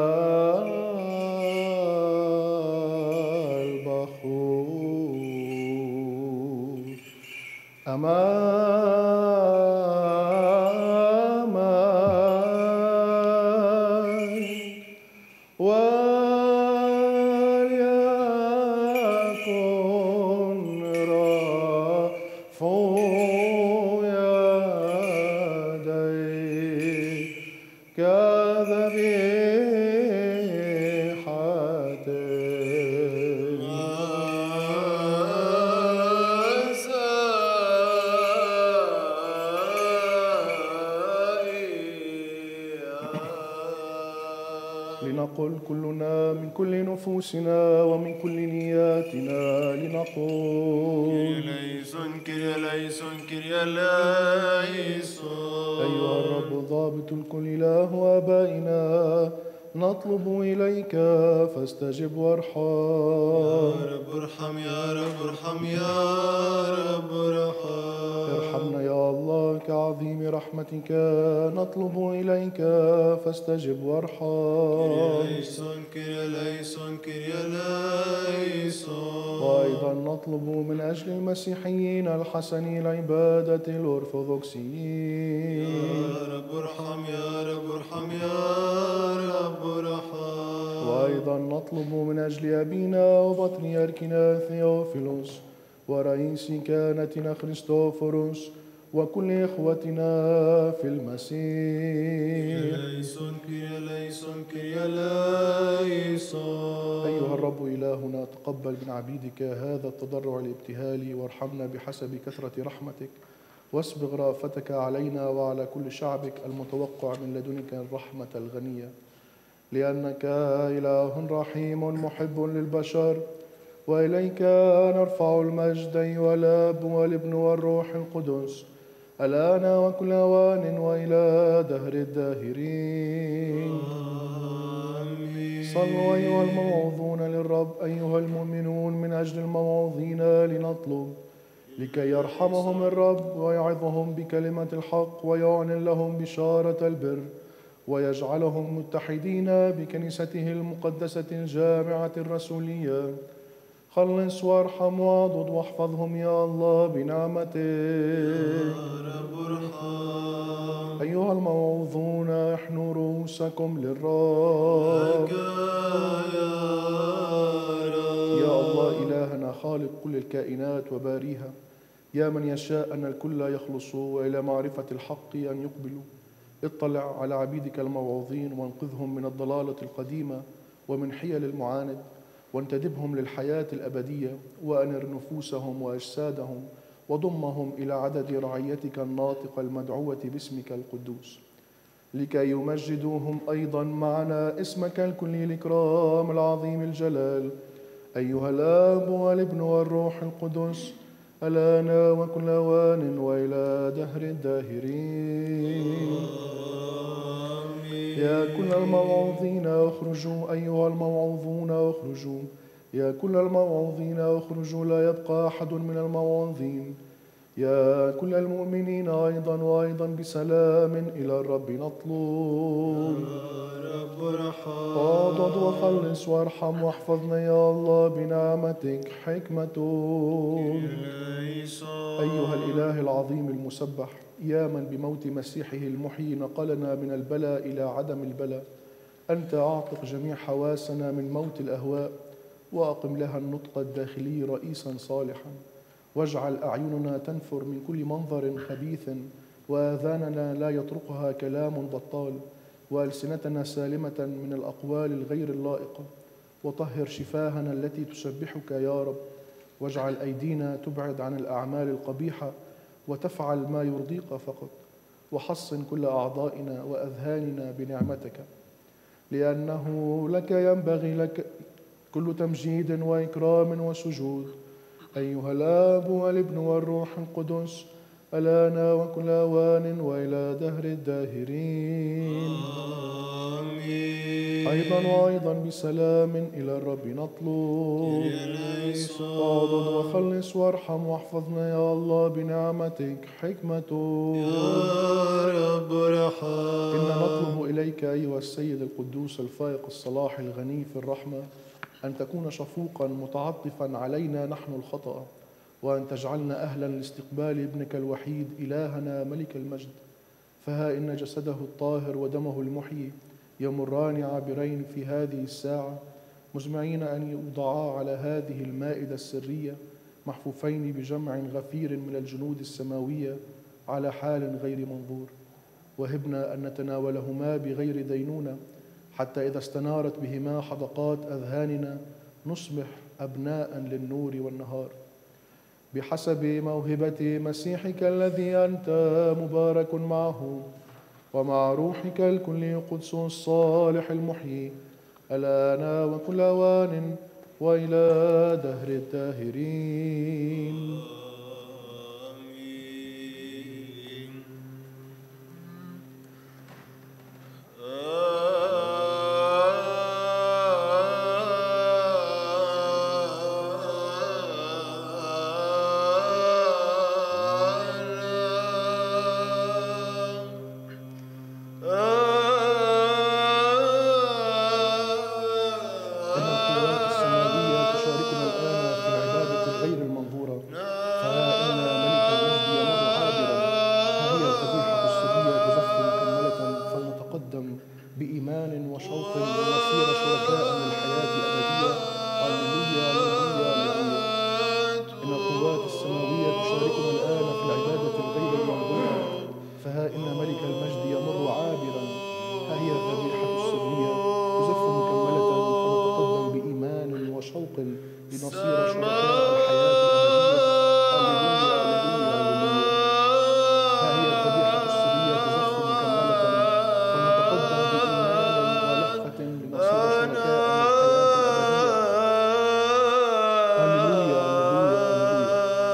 كالبخور أمامك، وليكن رفع لنقل كلنا من كل نفوسنا ومن كل نياتنا لنقول ليسون كريا ليسون كريا ليسون. أيها الرب ضابط الكل إله وآبائنا نطلب إليك فاستجب وارحم. يا رب ارحم يا رب ارحم يا رب ارحم. ارحمنا يا الله كعظيم رحمتك نطلب إليك فاستجب وارحم. ليسون كريا ليسون كريا ليسون. وأيضا نطلب من أجل المسيحيين الحسنين العبادة الأرثوذكسيين. يا رب ارحم يا رب ارحم يا رب ارحم. وأيضا نطلب من أجل أبينا وبطريركنا ثيوفيلوس ورئيس كهنتنا خريستوفوروس وكل إخوتنا في المسيح. ليسون كريا ليسون كريا ليسون. أيها الرب إلهنا تقبل من عبيدك هذا التضرع الابتهالي وارحمنا بحسب كثرة رحمتك واسبغ رأفتك علينا وعلى كل شعبك المتوقع من لدنك الرحمة الغنية، لأنك إله رحيم محب للبشر، وإليك نرفع المجد أيها الآب والابن والروح القدس الآن وكل أوان وإلى دهر الداهرين. صلوا أيها الموعوظون للرب أيها المؤمنون من أجل الموعوظين لنطلب لكي يرحمهم الرب ويعظهم بكلمة الحق ويعلن لهم بشارة البر ويجعلهم متحدين بكنيسته المقدسة الجامعة الرسولية. خلص وارحم واعضد واحفظهم يا الله بنعمتك. أيها الموعوظون احنوا رؤوسكم للرب. يا الله إلهنا خالق كل الكائنات وباريها، يا من يشاء أن الكل يخلصوا وإلى معرفة الحق أن يقبلوا، اطلع على عبيدك الموعوظين وانقذهم من الضلالة القديمة ومن حيل المعاند، وانتدبهم للحياة الأبدية، وأنر نفوسهم وأجسادهم وضمهم إلى عدد رعيتك الناطقة المدعوة باسمك القدوس، لكي يمجدوهم أيضا معنا اسمك الكلي الإكرام العظيم الجلال أيها الآب والابن والروح القدس الآن وكل أوان وإلى دهر الداهرين. يا كل الموعوظين اخرجوا أيها الموعوظون اخرجوا، يا كل الموعوظين اخرجوا، لا يبقى أحد من الموعوظين. يا كل المؤمنين أيضا وأيضا بسلام إلى الرب نطلب. اعضد وخلص وارحم واحفظنا يا الله بنعمتك حكمة. أيها الإله العظيم المسبح، يا من بموت مسيحه المحيي نقلنا من البلاء إلى عدم البلاء، أنت أعتق جميع حواسنا من موت الأهواء وأقم لها النطق الداخلي رئيسا صالحا، واجعل أعيننا تنفر من كل منظر خبيث وآذاننا لا يطرقها كلام بطال وألسنتنا سالمة من الأقوال الغير اللائقة، وطهر شفاهنا التي تسبحك يا رب، واجعل أيدينا تبعد عن الأعمال القبيحة وتفعل ما يرضيك فقط، وحصن كل أعضائنا وأذهاننا بنعمتك، لأنه لك ينبغي لك كل تمجيد وإكرام وسجود أيها الآب والابن والروح القدس الآن وكل أوان وإلى دهر الداهرين. أيضا وأيضا بسلام إلى الرب نطلب. اعضد وخلص وارحم واحفظنا يا الله بنعمتك حكمة. يا رب ارحم. إن نطلب إليك أيها السيد القدوس الفائق الصلاح الغني في الرحمة أن تكون شفوقا متعطفا علينا نحن الخطأ، وأن تجعلنا أهلا لاستقبال ابنك الوحيد إلهنا ملك المجد، فها إن جسده الطاهر ودمه المحيي يمران عابرين في هذه الساعة، مزمعين أن يوضعا على هذه المائدة السرية محفوفين بجمع غفير من الجنود السماوية على حال غير منظور، وهبنا أن نتناولهما بغير دينونة، حتى إذا استنارت بهما حدقات أذهاننا نصبح أبناء للنور والنهار، بحسب موهبة مسيحك الذي أنت مبارك معه ومع روحك الكلي قدس الصالح المحيي، الآن وكل أوان وإلى دهر الداهرين. بإيمان وشوق لنصير شركاء للحياة الأبدية. هللويا هللويا هللويا. إن القوات السماوية تشاركنا الآن في العبادة الغير المنظورة، فها إن ملك المجد يمر عابرا. ها هي الذبيحة السرية تزف مكملة، فنتقدم بإيمان وشوق لنصير شركاء الحياة الأبدية. هللويا هللويا هللويا. ها هي الذبيحة السرية تزف مكملة، فنتقدم بإيمان ولهفة لنصير شركاء للحياة الأبدية. هللويا هللويا هللويا.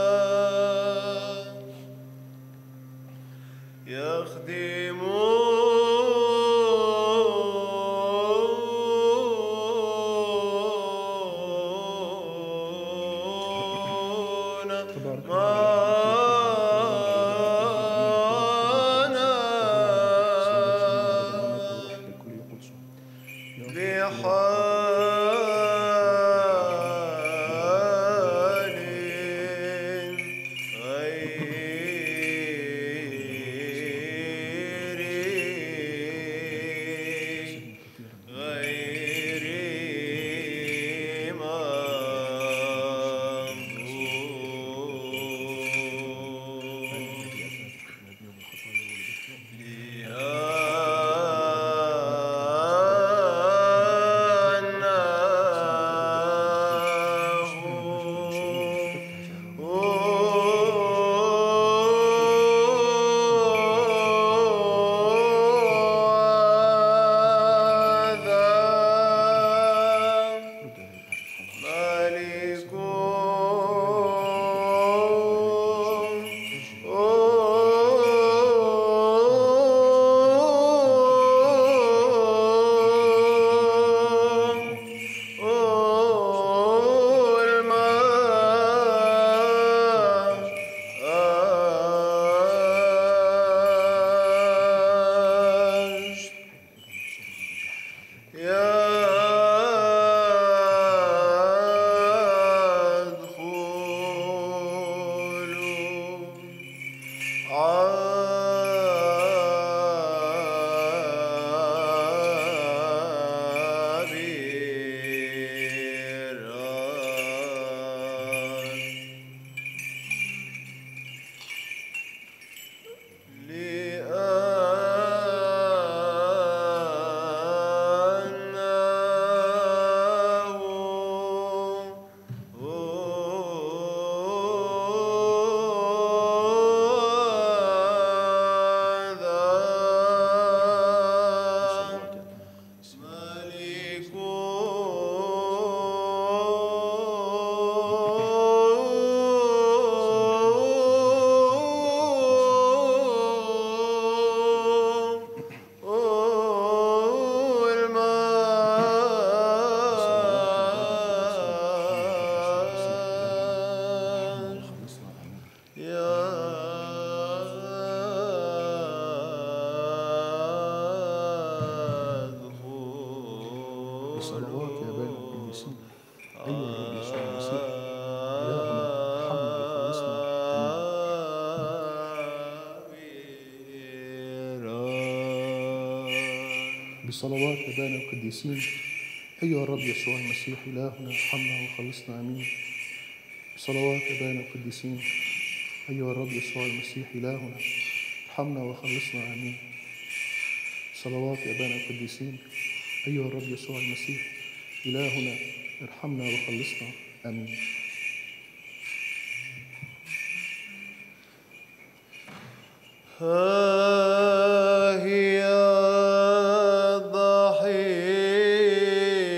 بصلوات آبائنا القديسين أيها الرب يسوع المسيح إلهنا ارحمنا وخلصنا. بصلوات آبائنا القديسين أيها الرب يسوع المسيح إلهنا ارحمنا وخلصنا آمين. بصلوات آبائنا القديسين أيها الرب يسوع المسيح إلهنا ارحمنا وخلصنا آمين. صلوات آبائنا القديسين أيها الرب يسوع المسيح إلهنا ارحمنا وخلصنا آمين. ها هي الضحية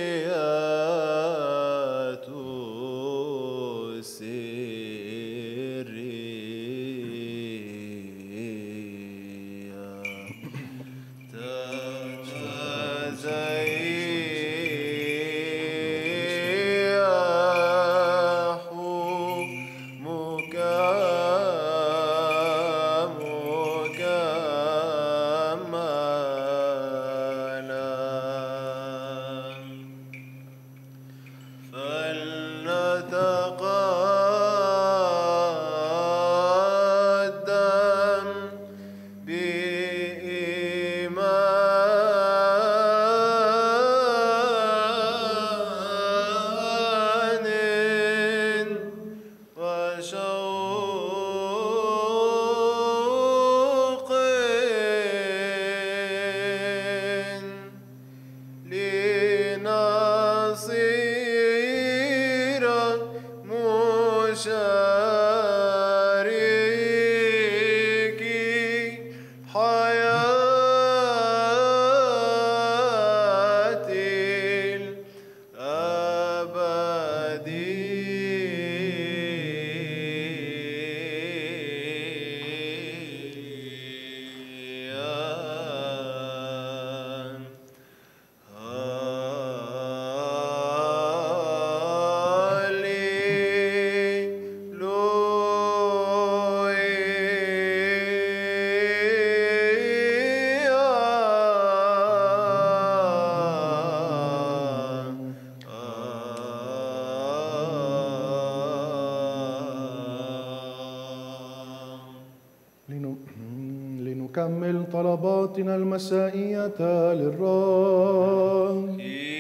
كمل طلباتنا المسائية للرب.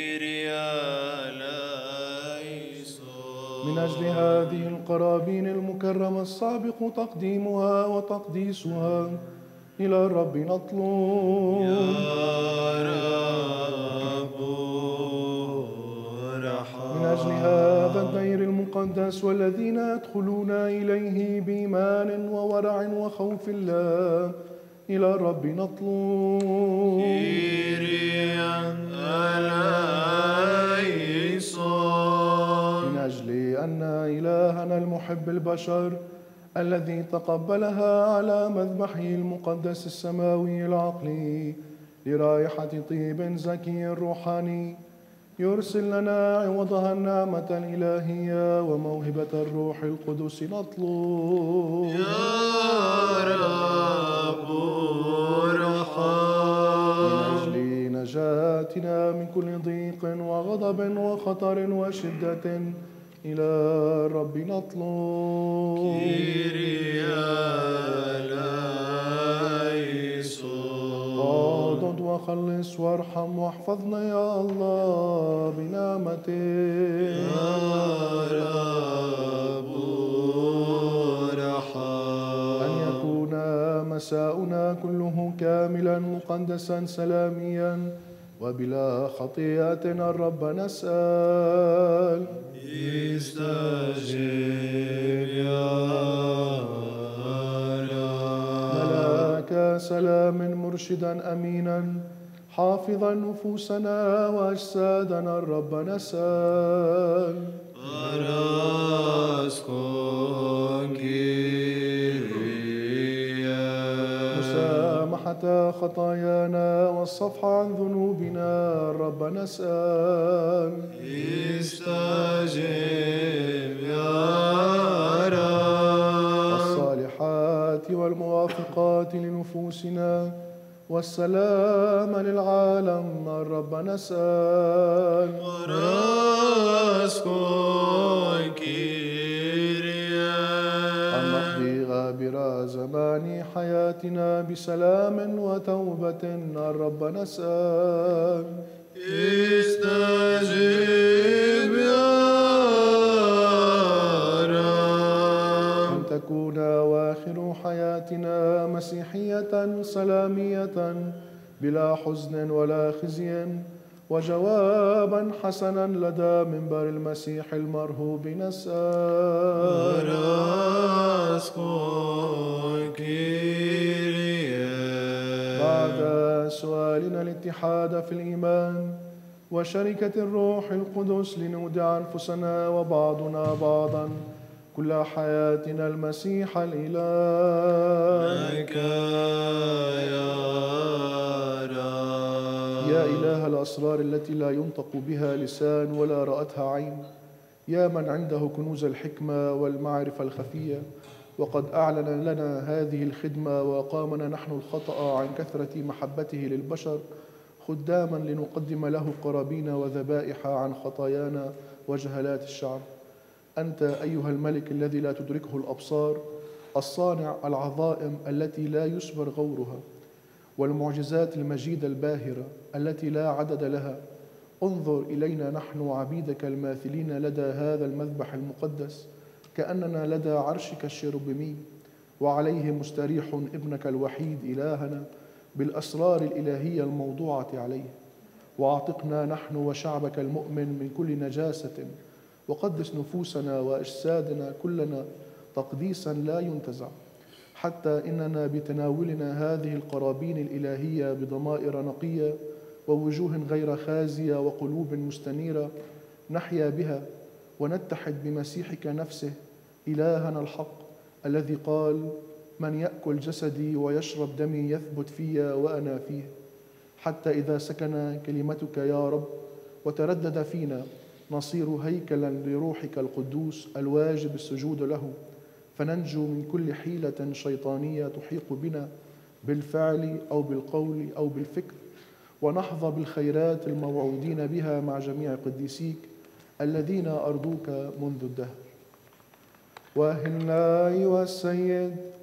من أجل هذه القرابين المكرمة السابق تقديمها وتقديسها إلى الرب نطلب. من أجل هذا الدير المقدس والذين يدخلون إليه بإيمان وورع وخوف الله إلى الرب نطلب. من أجل أن إلهنا المحب البشر الذي تقبلها على مذبحه المقدس السماوي العقلي لرائحة طيب زكي روحاني يرسل لنا عوضها النعمة الإلهية وموهبة الروح القدس نطلب. يا رب من أجل نجاتنا من كل ضيق وغضب وخطر وشدة إلى الرب نطلب. اعضد وخلص وارحم واحفظنا يا الله بنعمتك. يا رب أن يكون مساؤنا كله كاملا مقدسا سلاميا وبلا خطيئة الرب نسأل. استجب يا ملاك سلام مرشدا أمينا حافظا نفوسنا وأجسادنا الرب نسأل. مسامحة خطايانا والصفح عن ذنوبنا الرب نسأل. استجب يا رب. الصالحات والموافقات لنفوسنا والسلام للعالم الرب نسأل. أن نقضي غابر زمان حياتنا بسلام وتوبة الرب نسأل. استجب يا رب. أن تكون أواخر حياتنا مسيحية سلامية بلا حزن ولا خزي وجوابا حسنا لدى منبر المسيح المرهوب نسأل. بعد سؤالنا الاتحاد في الإيمان وشركة الروح القدس لنودع أنفسنا وبعضنا بعضا كل حياتنا المسيح الإله. لك يا رب. يا إله الأسرار التي لا ينطق بها لسان ولا رأتها عين، يا من عنده كنوز الحكمة والمعرفة الخفية، وقد أعلن لنا هذه الخدمة وأقامنا نحن الخطأ عن كثرة محبته للبشر خداما لنقدم له قرابين وذبائح عن خطايانا وجهلات الشعب. أنت أيها الملك الذي لا تدركه الأبصار، الصانع العظائم التي لا يسبر غورها، والمعجزات المجيدة الباهرة التي لا عدد لها، انظر إلينا نحن عبيدك الماثلين لدى هذا المذبح المقدس كأننا لدى عرشك الشيروبيمي، وعليه مستريح ابنك الوحيد إلهنا بالأسرار الإلهية الموضوعة عليه. واعتقنا نحن وشعبك المؤمن من كل نجاسة، وقدس نفوسنا وأجسادنا كلنا تقديسا لا ينتزع، حتى إننا بتناولنا هذه القرابين الإلهية بضمائر نقية ووجوه غير خازية وقلوب مستنيرة نحيا بها ونتحد بمسيحك نفسه إلهنا الحق الذي قال: من يأكل جسدي ويشرب دمي يثبت في وأنا فيه، حتى إذا سكن كلمتك يا رب وتردد فينا نصير هيكلا لروحك القدوس الواجب السجود له، فننجو من كل حيلة شيطانية تحيق بنا بالفعل أو بالقول أو بالفكر، ونحظى بالخيرات الموعودين بها مع جميع قديسيك الذين أرضوك منذ الدهر. وأهلنا أيها السيد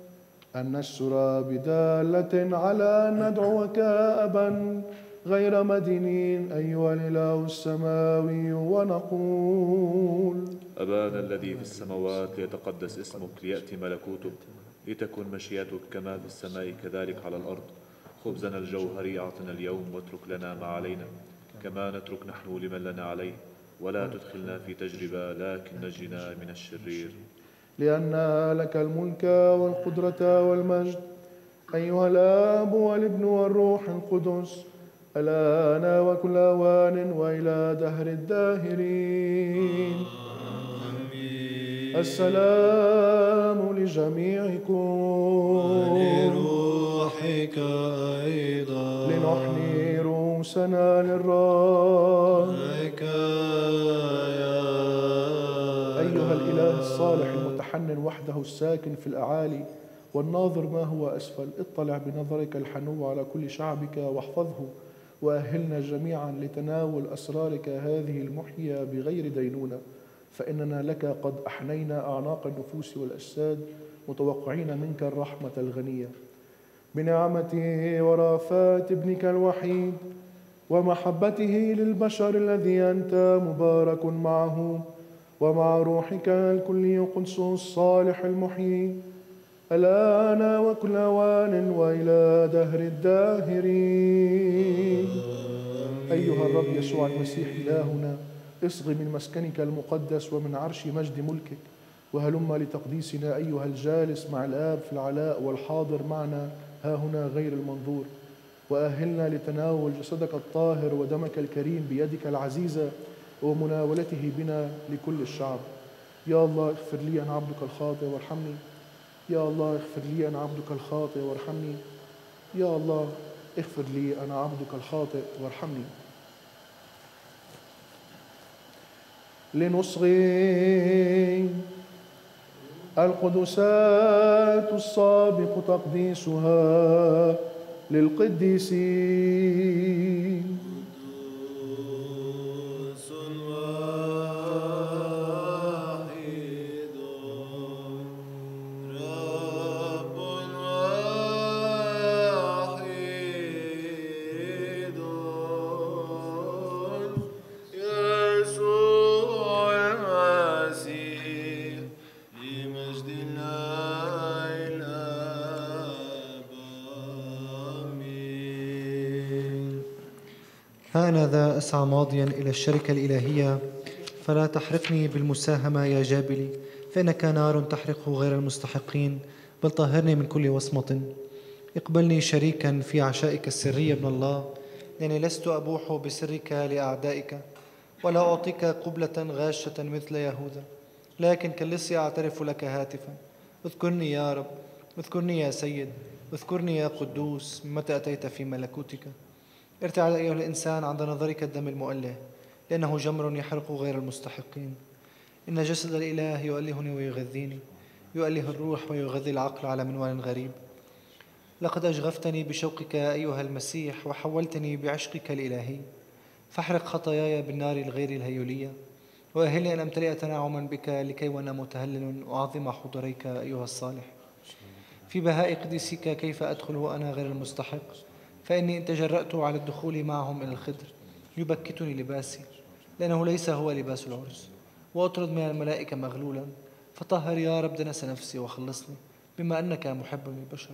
أن نشر بدالة على أن ندعوك أبا غير مدينين أيها الإله السماوي ونقول: أبانا الذي في السماوات ليتقدس اسمك، ليأتي ملكوتك، لتكن مشيئتك كما في السماء كذلك على الأرض. خبزنا الجوهري أعطنا اليوم، واترك لنا ما علينا كما نترك نحن لمن لنا عليه، ولا تدخلنا في تجربة لكن نجنا من الشرير. لأن لك الملك والقدرة والمجد أيها الآب والابن والروح القدس الآن وكل أوان وإلى دهر الداهرين. السلام لجميعكم ولروحك أيضا. لنحني رؤوسنا للرب. أيها الإله الصالح المتحنن وحده الساكن في الأعالي والناظر ما هو أسفل، اطلع بنظرك الحنو على كل شعبك واحفظه، وأهلنا جميعا لتناول أسرارك هذه المحية بغير دينونة، فإننا لك قد أحنينا أعناق النفوس والأجساد متوقعين منك الرحمة الغنية. بنعمة ورافات ابنك الوحيد ومحبته للبشر الذي أنت مبارك معه ومع روحك الكلي قدسه الصالح المحيي الآن وكل أوان وإلى دهر الداهرين. أيها الرب يسوع المسيح إلهنا، اصغ من مسكنك المقدس ومن عرش مجد ملكك، وهلم لتقديسنا أيها الجالس مع الآب في العلاء والحاضر معنا ها هنا غير المنظور، وأهلنا لتناول جسدك الطاهر ودمك الكريم بيدك العزيزة ومناولته بنا لكل الشعب. يا الله اغفر لي أنا عبدك الخاطئ وارحمني. يا الله اغفر لي أنا عبدك الخاطئ وارحمني. يا الله اغفر لي أنا عبدك الخاطئ وارحمني. لنصغي القدسات السابق تقديسها للقديسين. هانذا أسعى ماضيا إلى الشركة الإلهية، فلا تحرقني بالمساهمة يا جابلي، فإنك نار تحرق غير المستحقين، بل طهرني من كل وصمة. اقبلني شريكا في عشائك السرية ابن الله، لأني لست أبوح بسرك لأعدائك، ولا أعطيك قبلة غاشة مثل يهوذا، لكن كاللص أعترف لك هاتفا. اذكرني يا رب، اذكرني يا سيد، اذكرني يا قدوس متى أتيت في ملكوتك. ارتعد أيها الإنسان عند نظرك الدم المؤله، لأنه جمر يحرق غير المستحقين. إن جسد الإله يؤلهني ويغذيني، يؤله الروح ويغذي العقل على منوال غريب. لقد أشغفتني بشوقك أيها المسيح، وحولتني بعشقك الإلهي. فاحرق خطاياي بالنار الغير الهيولية، وأهلني أن أمتلئ تناعما بك، لكي وأنا متهلل أعظم حضوريك أيها الصالح. في بهاء قديسك كيف أدخل وأنا غير المستحق؟ فإني إن تجرأت على الدخول معهم إلى الخدر يبكتني لباسي، لأنه ليس هو لباس العرس. وأطرد من الملائكة مغلولا، فطهر يا رب دنس نفسي وخلصني، بما أنك محب للبشر.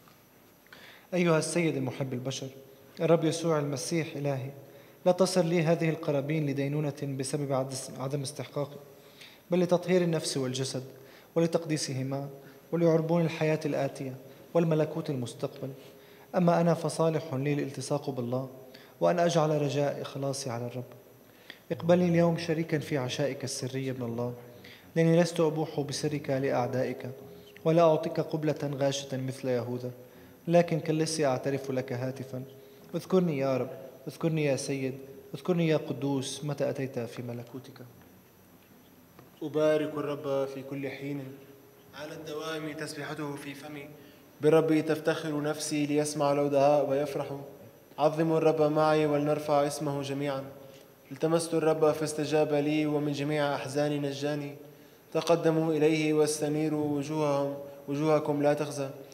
أيها السيد المحب البشر، الرب يسوع المسيح إلهي، لا تصر لي هذه القرابين لدينونة بسبب عدم استحقاقي، بل لتطهير النفس والجسد ولتقديسهما ولعربون الحياة الآتية والملكوت المستقبل. أما أنا فصالح لي الالتصاق بالله، وأن أجعل رجاء خلاصي على الرب. اقبلني اليوم شريكا في عشائك السرية ابن الله، لأني لست أبوح بسرك لأعدائك، ولا أعطيك قبلة غاشة مثل يهوذا، لكن كاللص أعترف لك هاتفا. اذكرني يا رب، اذكرني يا سيد، اذكرني يا قدوس متى أتيت في ملكوتك. أبارك الرب في كل حين، على الدوام تسبحته في فمي. بالرب تفتخر نفسي، ليسمع الودعاء ويفرح. عظموا الرب معي ولنرفع اسمه جميعا. التمست الرب فاستجاب لي، ومن جميع أحزاني نجاني. تقدموا إليه واستنيروا وجوهكم لا تخزى.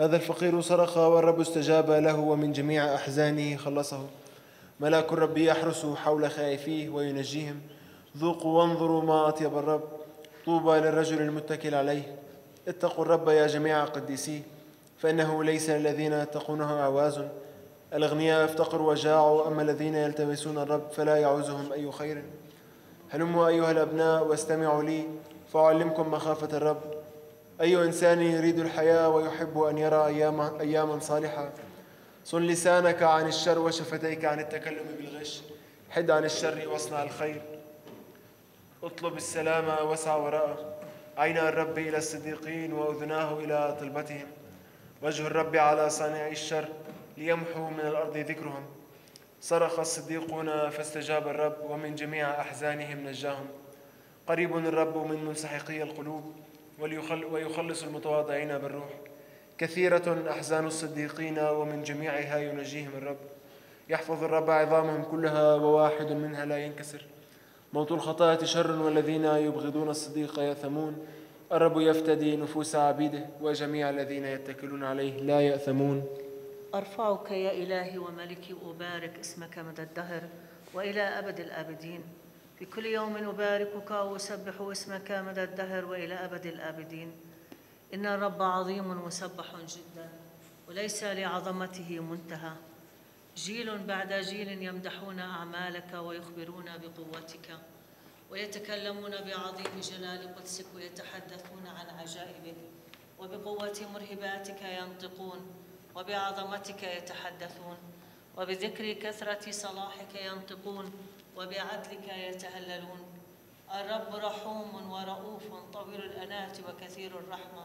هذا الفقير صرخ والرب استجاب له ومن جميع أحزانه خلصه. ملاك الرب يحرس حول خائفيه وينجيهم. ذوقوا وانظروا ما أطيب الرب، طوبى للرجل المتكل عليه. اتقوا الرب يا جميع قديسيه، فإنه ليس للذين يتقونه عواز. الأغنياء افتقروا وجاعوا، أما الذين يلتمسون الرب فلا يعوزهم أي خير. هلموا أيها الأبناء واستمعوا لي، فأعلمكم مخافة الرب. أي إنسان يريد الحياة ويحب أن يرى أياما صالحة. صن لسانك عن الشر وشفتيك عن التكلم بالغش. حد عن الشر واصنع الخير. اطلب السلام واسع وراءه. عينا الرب إلى الصديقين وأذناه إلى طلبتهم. وجه الرب على صانعي الشر ليمحو من الأرض ذكرهم. صرخ الصديقون فاستجاب الرب، ومن جميع أحزانهم نجاهم. قريب الرب من منسحقي القلوب، ويخلص المتواضعين بالروح. كثيرة أحزان الصديقين، ومن جميعها ينجيهم الرب. يحفظ الرب عظامهم كلها، وواحد منها لا ينكسر. موت الخطاة شر، والذين يبغضون الصديق يأثمون. الرب يفتدي نفوس عبيده، وجميع الذين يتكلون عليه لا يأثمون. أرفعك يا إلهي وملكي، أبارك اسمك مدى الدهر وإلى أبد الآبدين. في كل يوم أباركك وأسبح اسمك مدى الدهر وإلى أبد الآبدين. إن الرب عظيم مسبح جدا، وليس لعظمته منتهى. جيل بعد جيل يمدحون أعمالك ويخبرون بقوتك، ويتكلمون بعظيم جلال قدسك، ويتحدثون عن عجائبك. وبقوة مرهباتك ينطقون، وبعظمتك يتحدثون، وبذكر كثرة صلاحك ينطقون، وبعدلك يتهللون. الرب رحوم ورؤوف طويل الأناة وكثير الرحمة.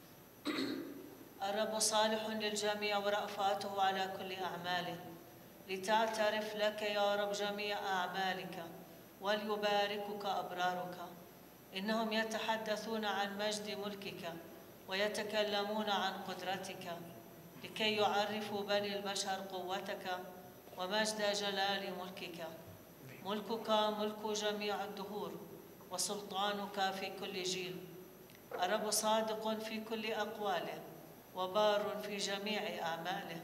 الرب صالح للجميع ورأفاته على كل أعماله. لتعترف لك يا رب جميع أعمالك، وليباركك أبرارك. إنهم يتحدثون عن مجد ملكك، ويتكلمون عن قدرتك، لكي يعرفوا بني البشر قوتك ومجد جلال ملكك. ملكك ملك جميع الدهور، وسلطانك في كل جيل. الرب صادق في كل أقواله، وبار في جميع أعماله.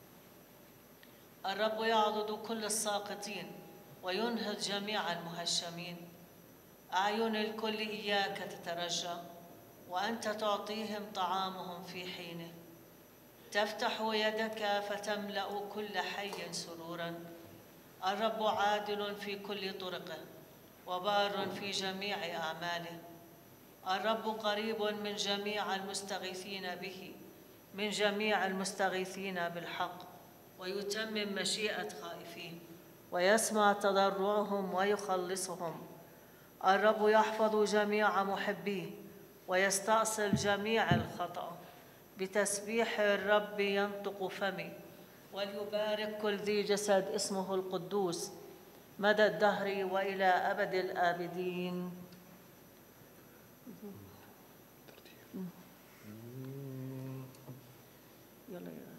الرب يعضد كل الساقطين، وينهض جميع المهشمين. أعين الكل إياك تترجى، وأنت تعطيهم طعامهم في حينه. تفتح يدك فتملأ كل حي سرورا. الرب عادل في كل طرقه، وبار في جميع أعماله. الرب قريب من جميع المستغيثين به، من جميع المستغيثين بالحق، ويتمم مشيئة خائفيه، ويسمع تضرعهم ويخلصهم. الرب يحفظ جميع محبيه، ويستأصل جميع الخطأ. بتسبيح الرب ينطق فمي، وليبارك كل ذي جسد اسمه القدوس مدى الدهر وإلى أبد الآبدين. يلا يا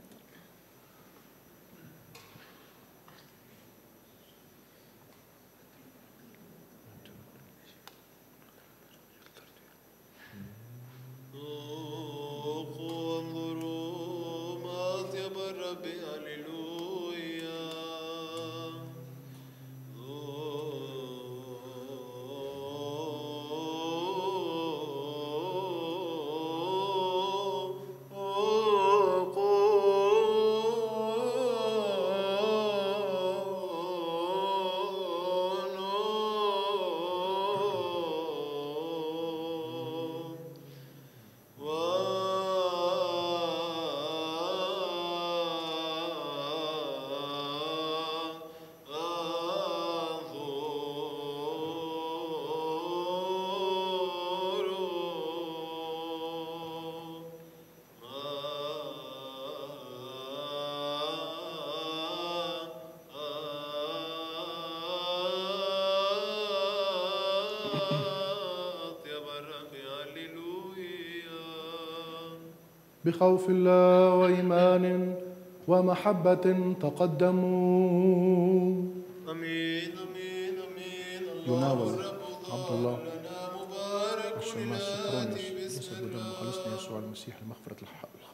بخوف الله وإيمان ومحبة تقدموا. أمين أمين أمين. يناول عبد الله الشماس سكرونيوس جسد ودم مخلصنا يسوع المسيح لمغفرة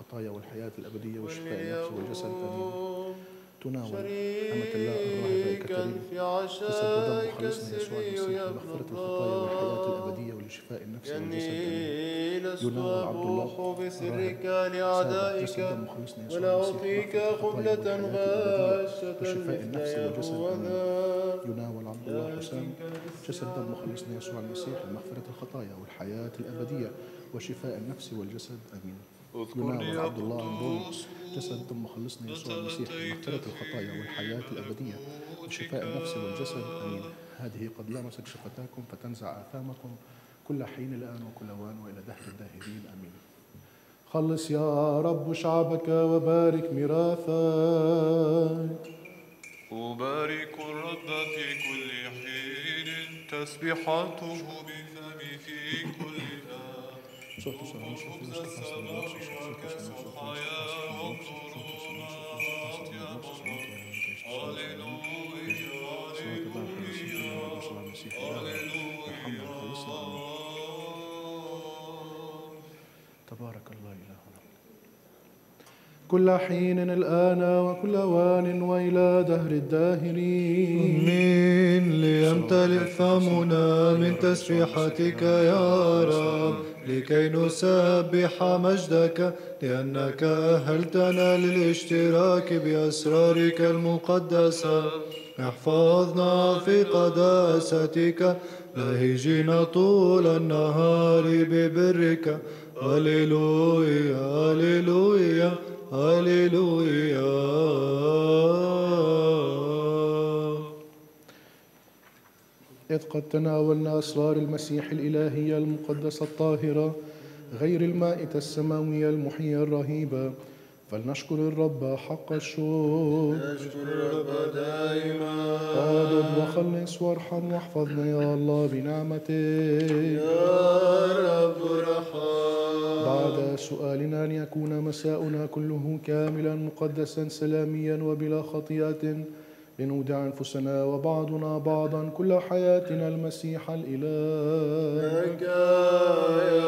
الخطايا والحياة الأبدية وشفاء النفس والجسد آمين. تناول أمة الله الراهبة إكاترين جسد ودم مخلصنا يسوع المسيح لمغفرة الخطايا والحياة الأبدية ولشفاء النفس والجسد آمين. يناول عبد الله بسرك الراهب لأعدائك جسد ودم مخلصنا يسوع ولا المسيح أعطيك لمغفرة الخطايا قبلة والحياة الأبدية غاشة وشفاء مثل النفس والجسد آمين. يهوذا يناول عبد الله حسام جسد دم مخلصنا يسوع المسيح لمغفرة الخطايا والحياة الأبدية وشفاء النفس والجسد آمين. يناول عبد الله عندون جسد دم مخلصنا يسوع المسيح لمغفرة الخطايا والحياة الأبدية وشفاء النفس والجسد آمين. هذه قد لمست شفتاكم فتنزع آثامكم كل حين الآن وكل أوان وإلى دهر الداهرين آمين. خلص يا رب شعبك وبارك ميراثك. أبارك الرب في كل حين تسبيحاته بفمي في كل آن تبارك الله إلهنا كل حين الآن وكل أوان وإلى دهر الداهرين آمين. ليمتلئ فمنا من تسبيحتك يا رب لكي نسبح مجدك لأنك أهلتنا للاشتراك بأسرارك المقدسة. احفظنا في قداستك لاهجين طول النهار ببرك. هللويا هللويا هللويا. إذ قد تناولنا أسرار المسيح الإلهية المقدسة الطاهرة غير المائتة السماوية المحية الرهيبة فلنشكر الرب حق الشكر. نشكر الرب دائما. اعضد وخلص وارحم واحفظنا يا الله بنعمتك يا رب ارحم. بعد سؤالنا أن يكون مساؤنا كله كاملا مقدسا سلاميا وبلا خطيئة لنودع أنفسنا وبعضنا بعضا كل حياتنا المسيح الإله. لك يا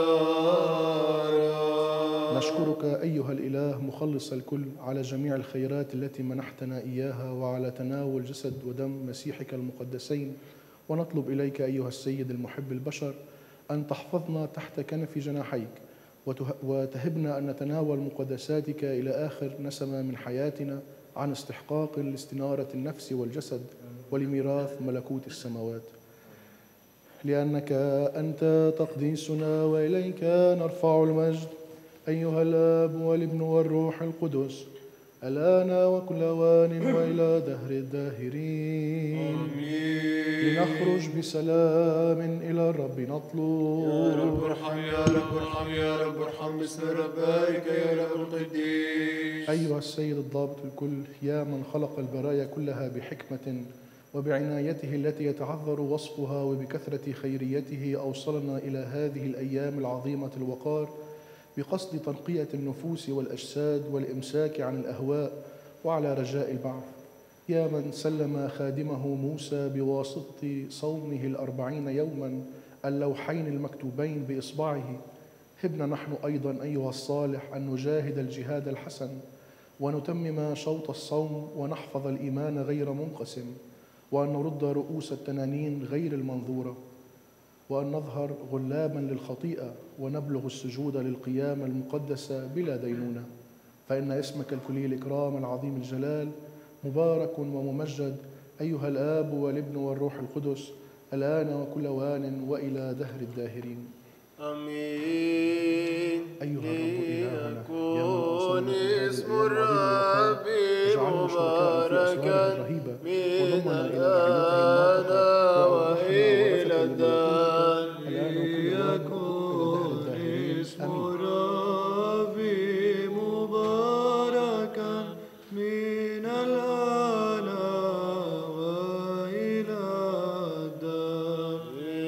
رب. نشكرك أيها الإله مخلص الكل على جميع الخيرات التي منحتنا إياها وعلى تناول جسد ودم مسيحك المقدسين ونطلب إليك أيها السيد المحب البشر أن تحفظنا تحت كنف جناحيك وتهبنا أن نتناول مقدساتك إلى آخر نسمة من حياتنا عن استحقاق لاستنارة النفس والجسد ولميراث ملكوت السماوات. لأنك أنت تقديسنا وإليك نرفع المجد أيها الآب والابن والروح القدس الآن وكل أوان وإلى دهر الداهرين. لنخرج بسلام إلى الرب نطلب. يا رب ارحم يا رب ارحم يا رب ارحم باسم ربك يا رب القديس. أيها السيد الضابط الكل يا من خلق البرايا كلها بحكمة وبعنايته التي يتعذر وصفها وبكثرة خيريته أوصلنا إلى هذه الأيام العظيمة الوقار بقصد تنقية النفوس والأجساد والإمساك عن الأهواء وعلى رجاء البعث. يا من سلم خادمه موسى بواسطة صومه 40 يوما اللوحين المكتوبين بإصبعه هبنا نحن أيضا أيها الصالح أن نجاهد الجهاد الحسن ونتمم شوط الصوم ونحفظ الإيمان غير منقسم وأن نرد رؤوس التنانين غير المنظورة وأن نظهر غلابا للخطيئة ونبلغ السجود للقيامة المقدسة بلا دينونة. فإن اسمك الكلي الإكرام العظيم الجلال مبارك وممجد أيها الآب والابن والروح القدس الآن وكل أوان وإلى دهر الداهرين. آمين. أيها الرب إلهنا ليكون اسم الرب مباركا من الآن وإلى الدار. ليكون اسم الرب مباركا من الآن وإلى الدار.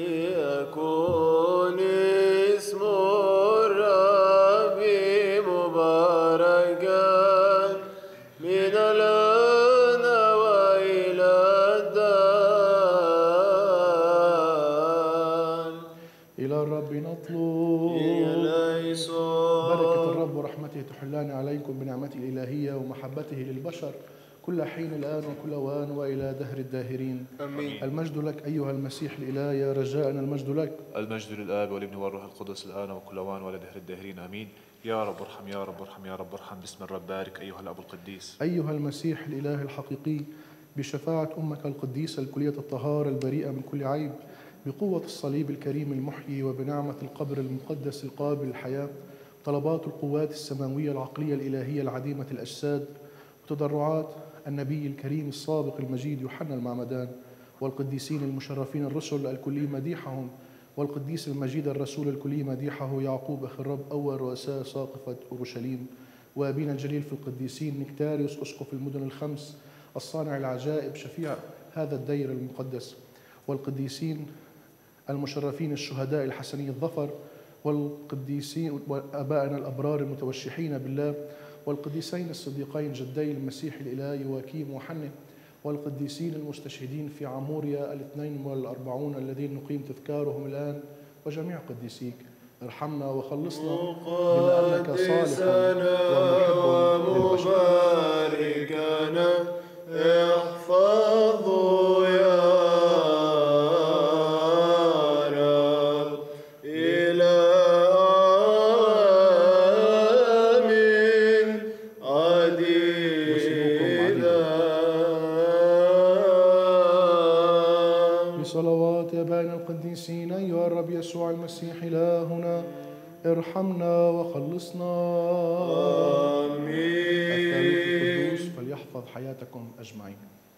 ليكون اسم الرب مباركا من الآن وإلى الدار. ليكون اسم الرب مباركا من الآن وإلى الدار. ليكون اسم الرب مباركا من الآن وإلى الدار. ليكون اسم الرب مباركا من الآن وإلى الدار. ليكون اسم الرب مباركا من الآن وإلى الدار. ليكون اسم الرب مباركا من الآن وإلى الدار. محبته للبشر كل حين الآن وكل وان وإلى دهر الداهرين. آمين. المجد لك أيها المسيح الإله، يا رجاءنا المجد لك. المجد للآب والابن والروح القدس الآن وكل وان وإلى دهر الداهرين آمين. يا رب ارحم يا رب ارحم يا رب ارحم، باسم الرب بارك أيها الأب القديس. أيها المسيح الإله الحقيقي، بشفاعة أمك القديسة الكلية الطهارة البريئة من كل عيب، بقوة الصليب الكريم المحيي، وبنعمة القبر المقدس القابل للحياة، طلبات القوات السماوية العقلية الإلهية العديمة الأجساد، وتضرعات النبي الكريم السابق المجيد يوحنا المعمدان، والقديسين المشرفين الرسل الكلي مديحهم، والقديس المجيد الرسول الكلي مديحه يعقوب أخي الرب أول رؤساء ساقفة أورشليم، وأبينا الجليل في القديسين نكتاريوس أسقف المدن الخمس الصانع العجائب شفيع هذا الدير المقدس، والقديسين المشرفين الشهداء الحسني الظفر، والقديسين وآبائنا الأبرار المتوشحين بالله، والقديسين الصديقين جدي المسيح الإله يواكيم وحنة، والقديسين المستشهدين في عموريا 42 الذين نقيم تذكارهم الآن، وجميع قديسيك. ارحمنا وخلصنا بما أنك صالح ومحب ومباركنا احفظوا يا رب إلى عام عديدة بصلوات آبائنا القديسين. أيها الرب يسوع المسيح إلهنا، ارحمنا وخلصنا. آمين. الثالوث القدوس فليحفظ حياتكم أجمعين.